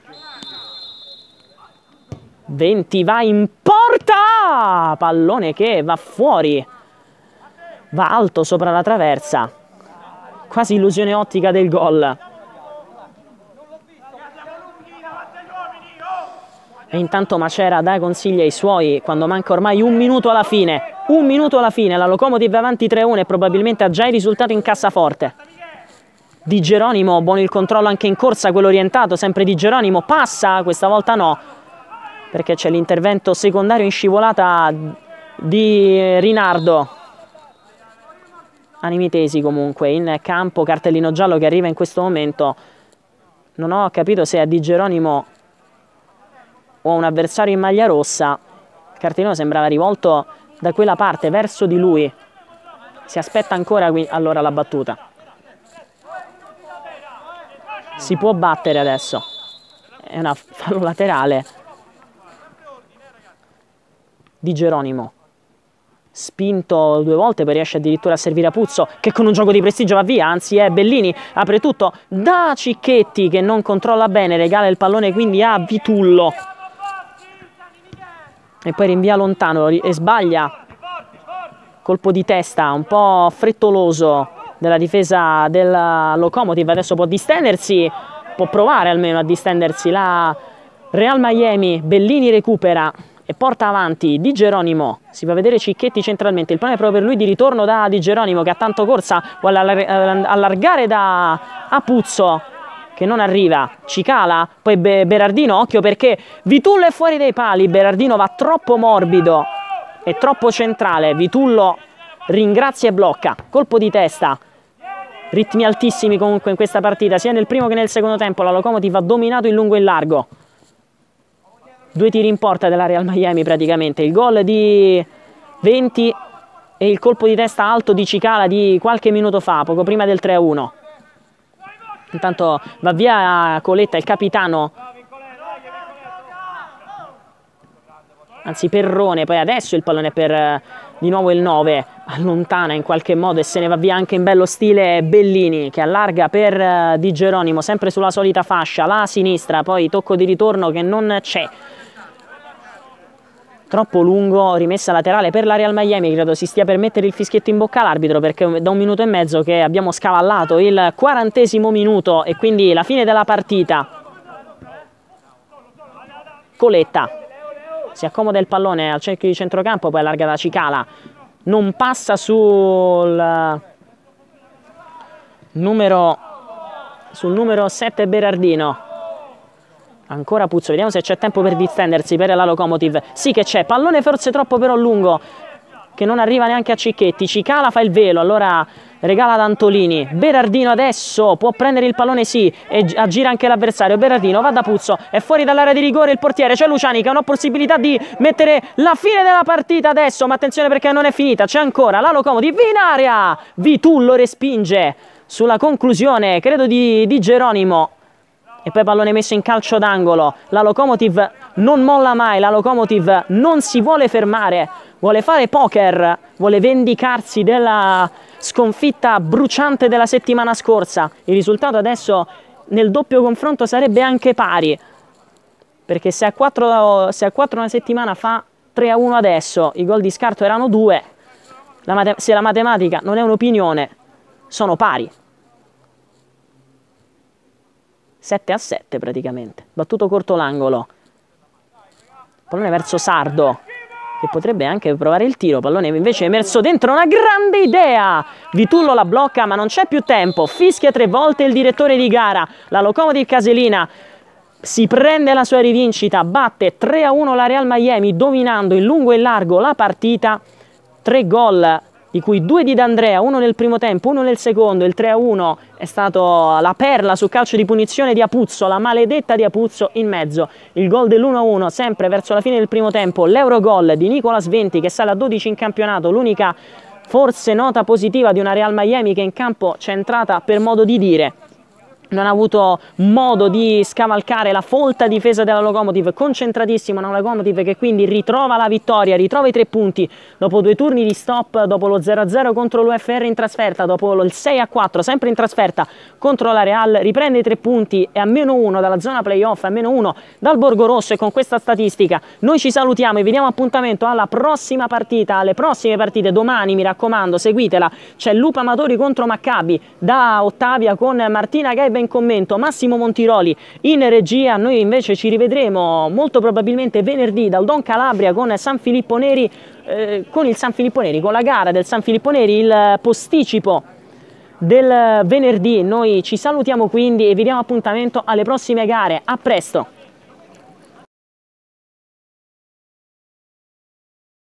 20 va in porta, pallone che va fuori, va alto sopra la traversa, quasi illusione ottica del gol. E intanto Macera dà consigli ai suoi quando manca ormai un minuto alla fine. Un minuto alla fine, la Lokomotiv avanti 3-1 e probabilmente ha già il risultato in cassaforte. Di Geronimo, buono il controllo anche in corsa, quello orientato, sempre Di Geronimo, passa, questa volta no, perché c'è l'intervento secondario in scivolata di Rinaldo. Animitesi comunque in campo, cartellino giallo che arriva in questo momento. Non ho capito se è a Di Geronimo o un avversario in maglia rossa. Il cartellino sembrava rivolto da quella parte verso di lui. Si aspetta ancora qui allora la battuta. Si può battere adesso. È una fallo laterale. Di Geronimo spinto 2 volte, poi riesce addirittura a servire a Puzzo che con un gioco di prestigio va via, anzi è Bellini, apre tutto da Cicchetti che non controlla bene, regala il pallone quindi a Vitullo e poi rinvia lontano e sbaglia. Colpo di testa un po' frettoloso della difesa della Lokomotiv. Adesso può distendersi, può provare almeno a distendersi la Real Miami. Bellini recupera e porta avanti Di Geronimo. Si va a vedere Cicchetti centralmente, il pallone è proprio per lui, di ritorno da Di Geronimo che ha tanto corsa, vuole allargare da Apuzzo che non arriva, Cicala, poi Berardino, occhio perché Vitullo è fuori dai pali, Berardino va troppo morbido e troppo centrale, Vitullo ringrazia e blocca, colpo di testa. Ritmi altissimi comunque in questa partita, sia nel primo che nel secondo tempo, la Lokomotiv ha dominato in lungo e in largo. 2 tiri in porta della Real Miami praticamente, il gol di 20 e il colpo di testa alto di Cicala di qualche minuto fa, poco prima del 3-1. Intanto va via Coletta, il capitano, anzi Perrone, poi adesso il pallone per di nuovo il 9, allontana in qualche modo e se ne va via anche in bello stile Bellini che allarga per Di Geronimo, sempre sulla solita fascia, la sinistra, poi tocco di ritorno che non c'è. Troppo lungo, rimessa laterale per la Real Miami, credo si stia per mettere il fischietto in bocca all'arbitro perché da 1 minuto e mezzo che abbiamo scavallato il 40° minuto e quindi la fine della partita. Coletta si accomoda il pallone al cerchio di centrocampo, poi allarga da Cicala, non passa sul numero 7 Berardino. Ancora Puzzo, vediamo se c'è tempo per distendersi per la Lokomotiv. Sì che c'è, pallone forse troppo però lungo che non arriva neanche a Cicchetti. Cicala fa il velo, allora regala ad Antolini. Berardino adesso può prendere il pallone, sì, e aggira anche l'avversario. Berardino va da Puzzo, è fuori dall'area di rigore il portiere, c'è Luciani che ha una possibilità di mettere la fine della partita adesso, ma attenzione perché non è finita, c'è ancora la Lokomotiv in area. Vitullo respinge sulla conclusione, credo di Geronimo. E poi pallone messo in calcio d'angolo. La Lokomotiv non molla mai, la Lokomotiv non si vuole fermare, vuole fare poker, vuole vendicarsi della sconfitta bruciante della settimana scorsa. Il risultato adesso nel doppio confronto sarebbe anche pari, perché se a 4 una settimana fa 3-1 adesso, i gol di scarto erano 2, se la matematica non è un'opinione, sono pari. 7-7 praticamente, battuto corto l'angolo, pallone verso Sardo che potrebbe anche provare il tiro, pallone invece emerso dentro, una grande idea, Vitullo la blocca ma non c'è più tempo, fischia 3 volte il direttore di gara, la Lokomotiv Caselina si prende la sua rivincita, batte 3-1 la Real Miami dominando in lungo e largo la partita, 3 gol di di cui 2 di D'Andrea, uno nel primo tempo, uno nel secondo. Il 3-1 è stato la perla su calcio di punizione di Apuzzo, la maledetta di Apuzzo in mezzo. Il gol dell'1-1 sempre verso la fine del primo tempo, l'Eurogol di Nicolas Venti che sale a 12 in campionato, l'unica forse nota positiva di una Real Miami che in campo c'è entrata per modo di dire. Non ha avuto modo di scavalcare la folta difesa della Lokomotiv, concentratissima una Lokomotiv che quindi ritrova la vittoria, ritrova i 3 punti dopo 2 turni di stop, dopo lo 0-0 contro l'UFR in trasferta, dopo il 6-4 sempre in trasferta contro la Real, riprende i 3 punti e a -1 dalla zona playoff, a -1 dal Borgo Rosso, e con questa statistica noi ci salutiamo e vi diamo appuntamento alla prossima partita, alle prossime partite domani, mi raccomando, seguitela, c'è Lupa Amatori contro Maccabi da Ottavia con Martina Gaib in commento, Massimo Montiroli in regia. Noi invece ci rivedremo molto probabilmente venerdì dal Don Calabria con San Filippo Neri, con la gara del San Filippo Neri, il posticipo del venerdì. Noi ci salutiamo quindi e vi diamo appuntamento alle prossime gare. A presto!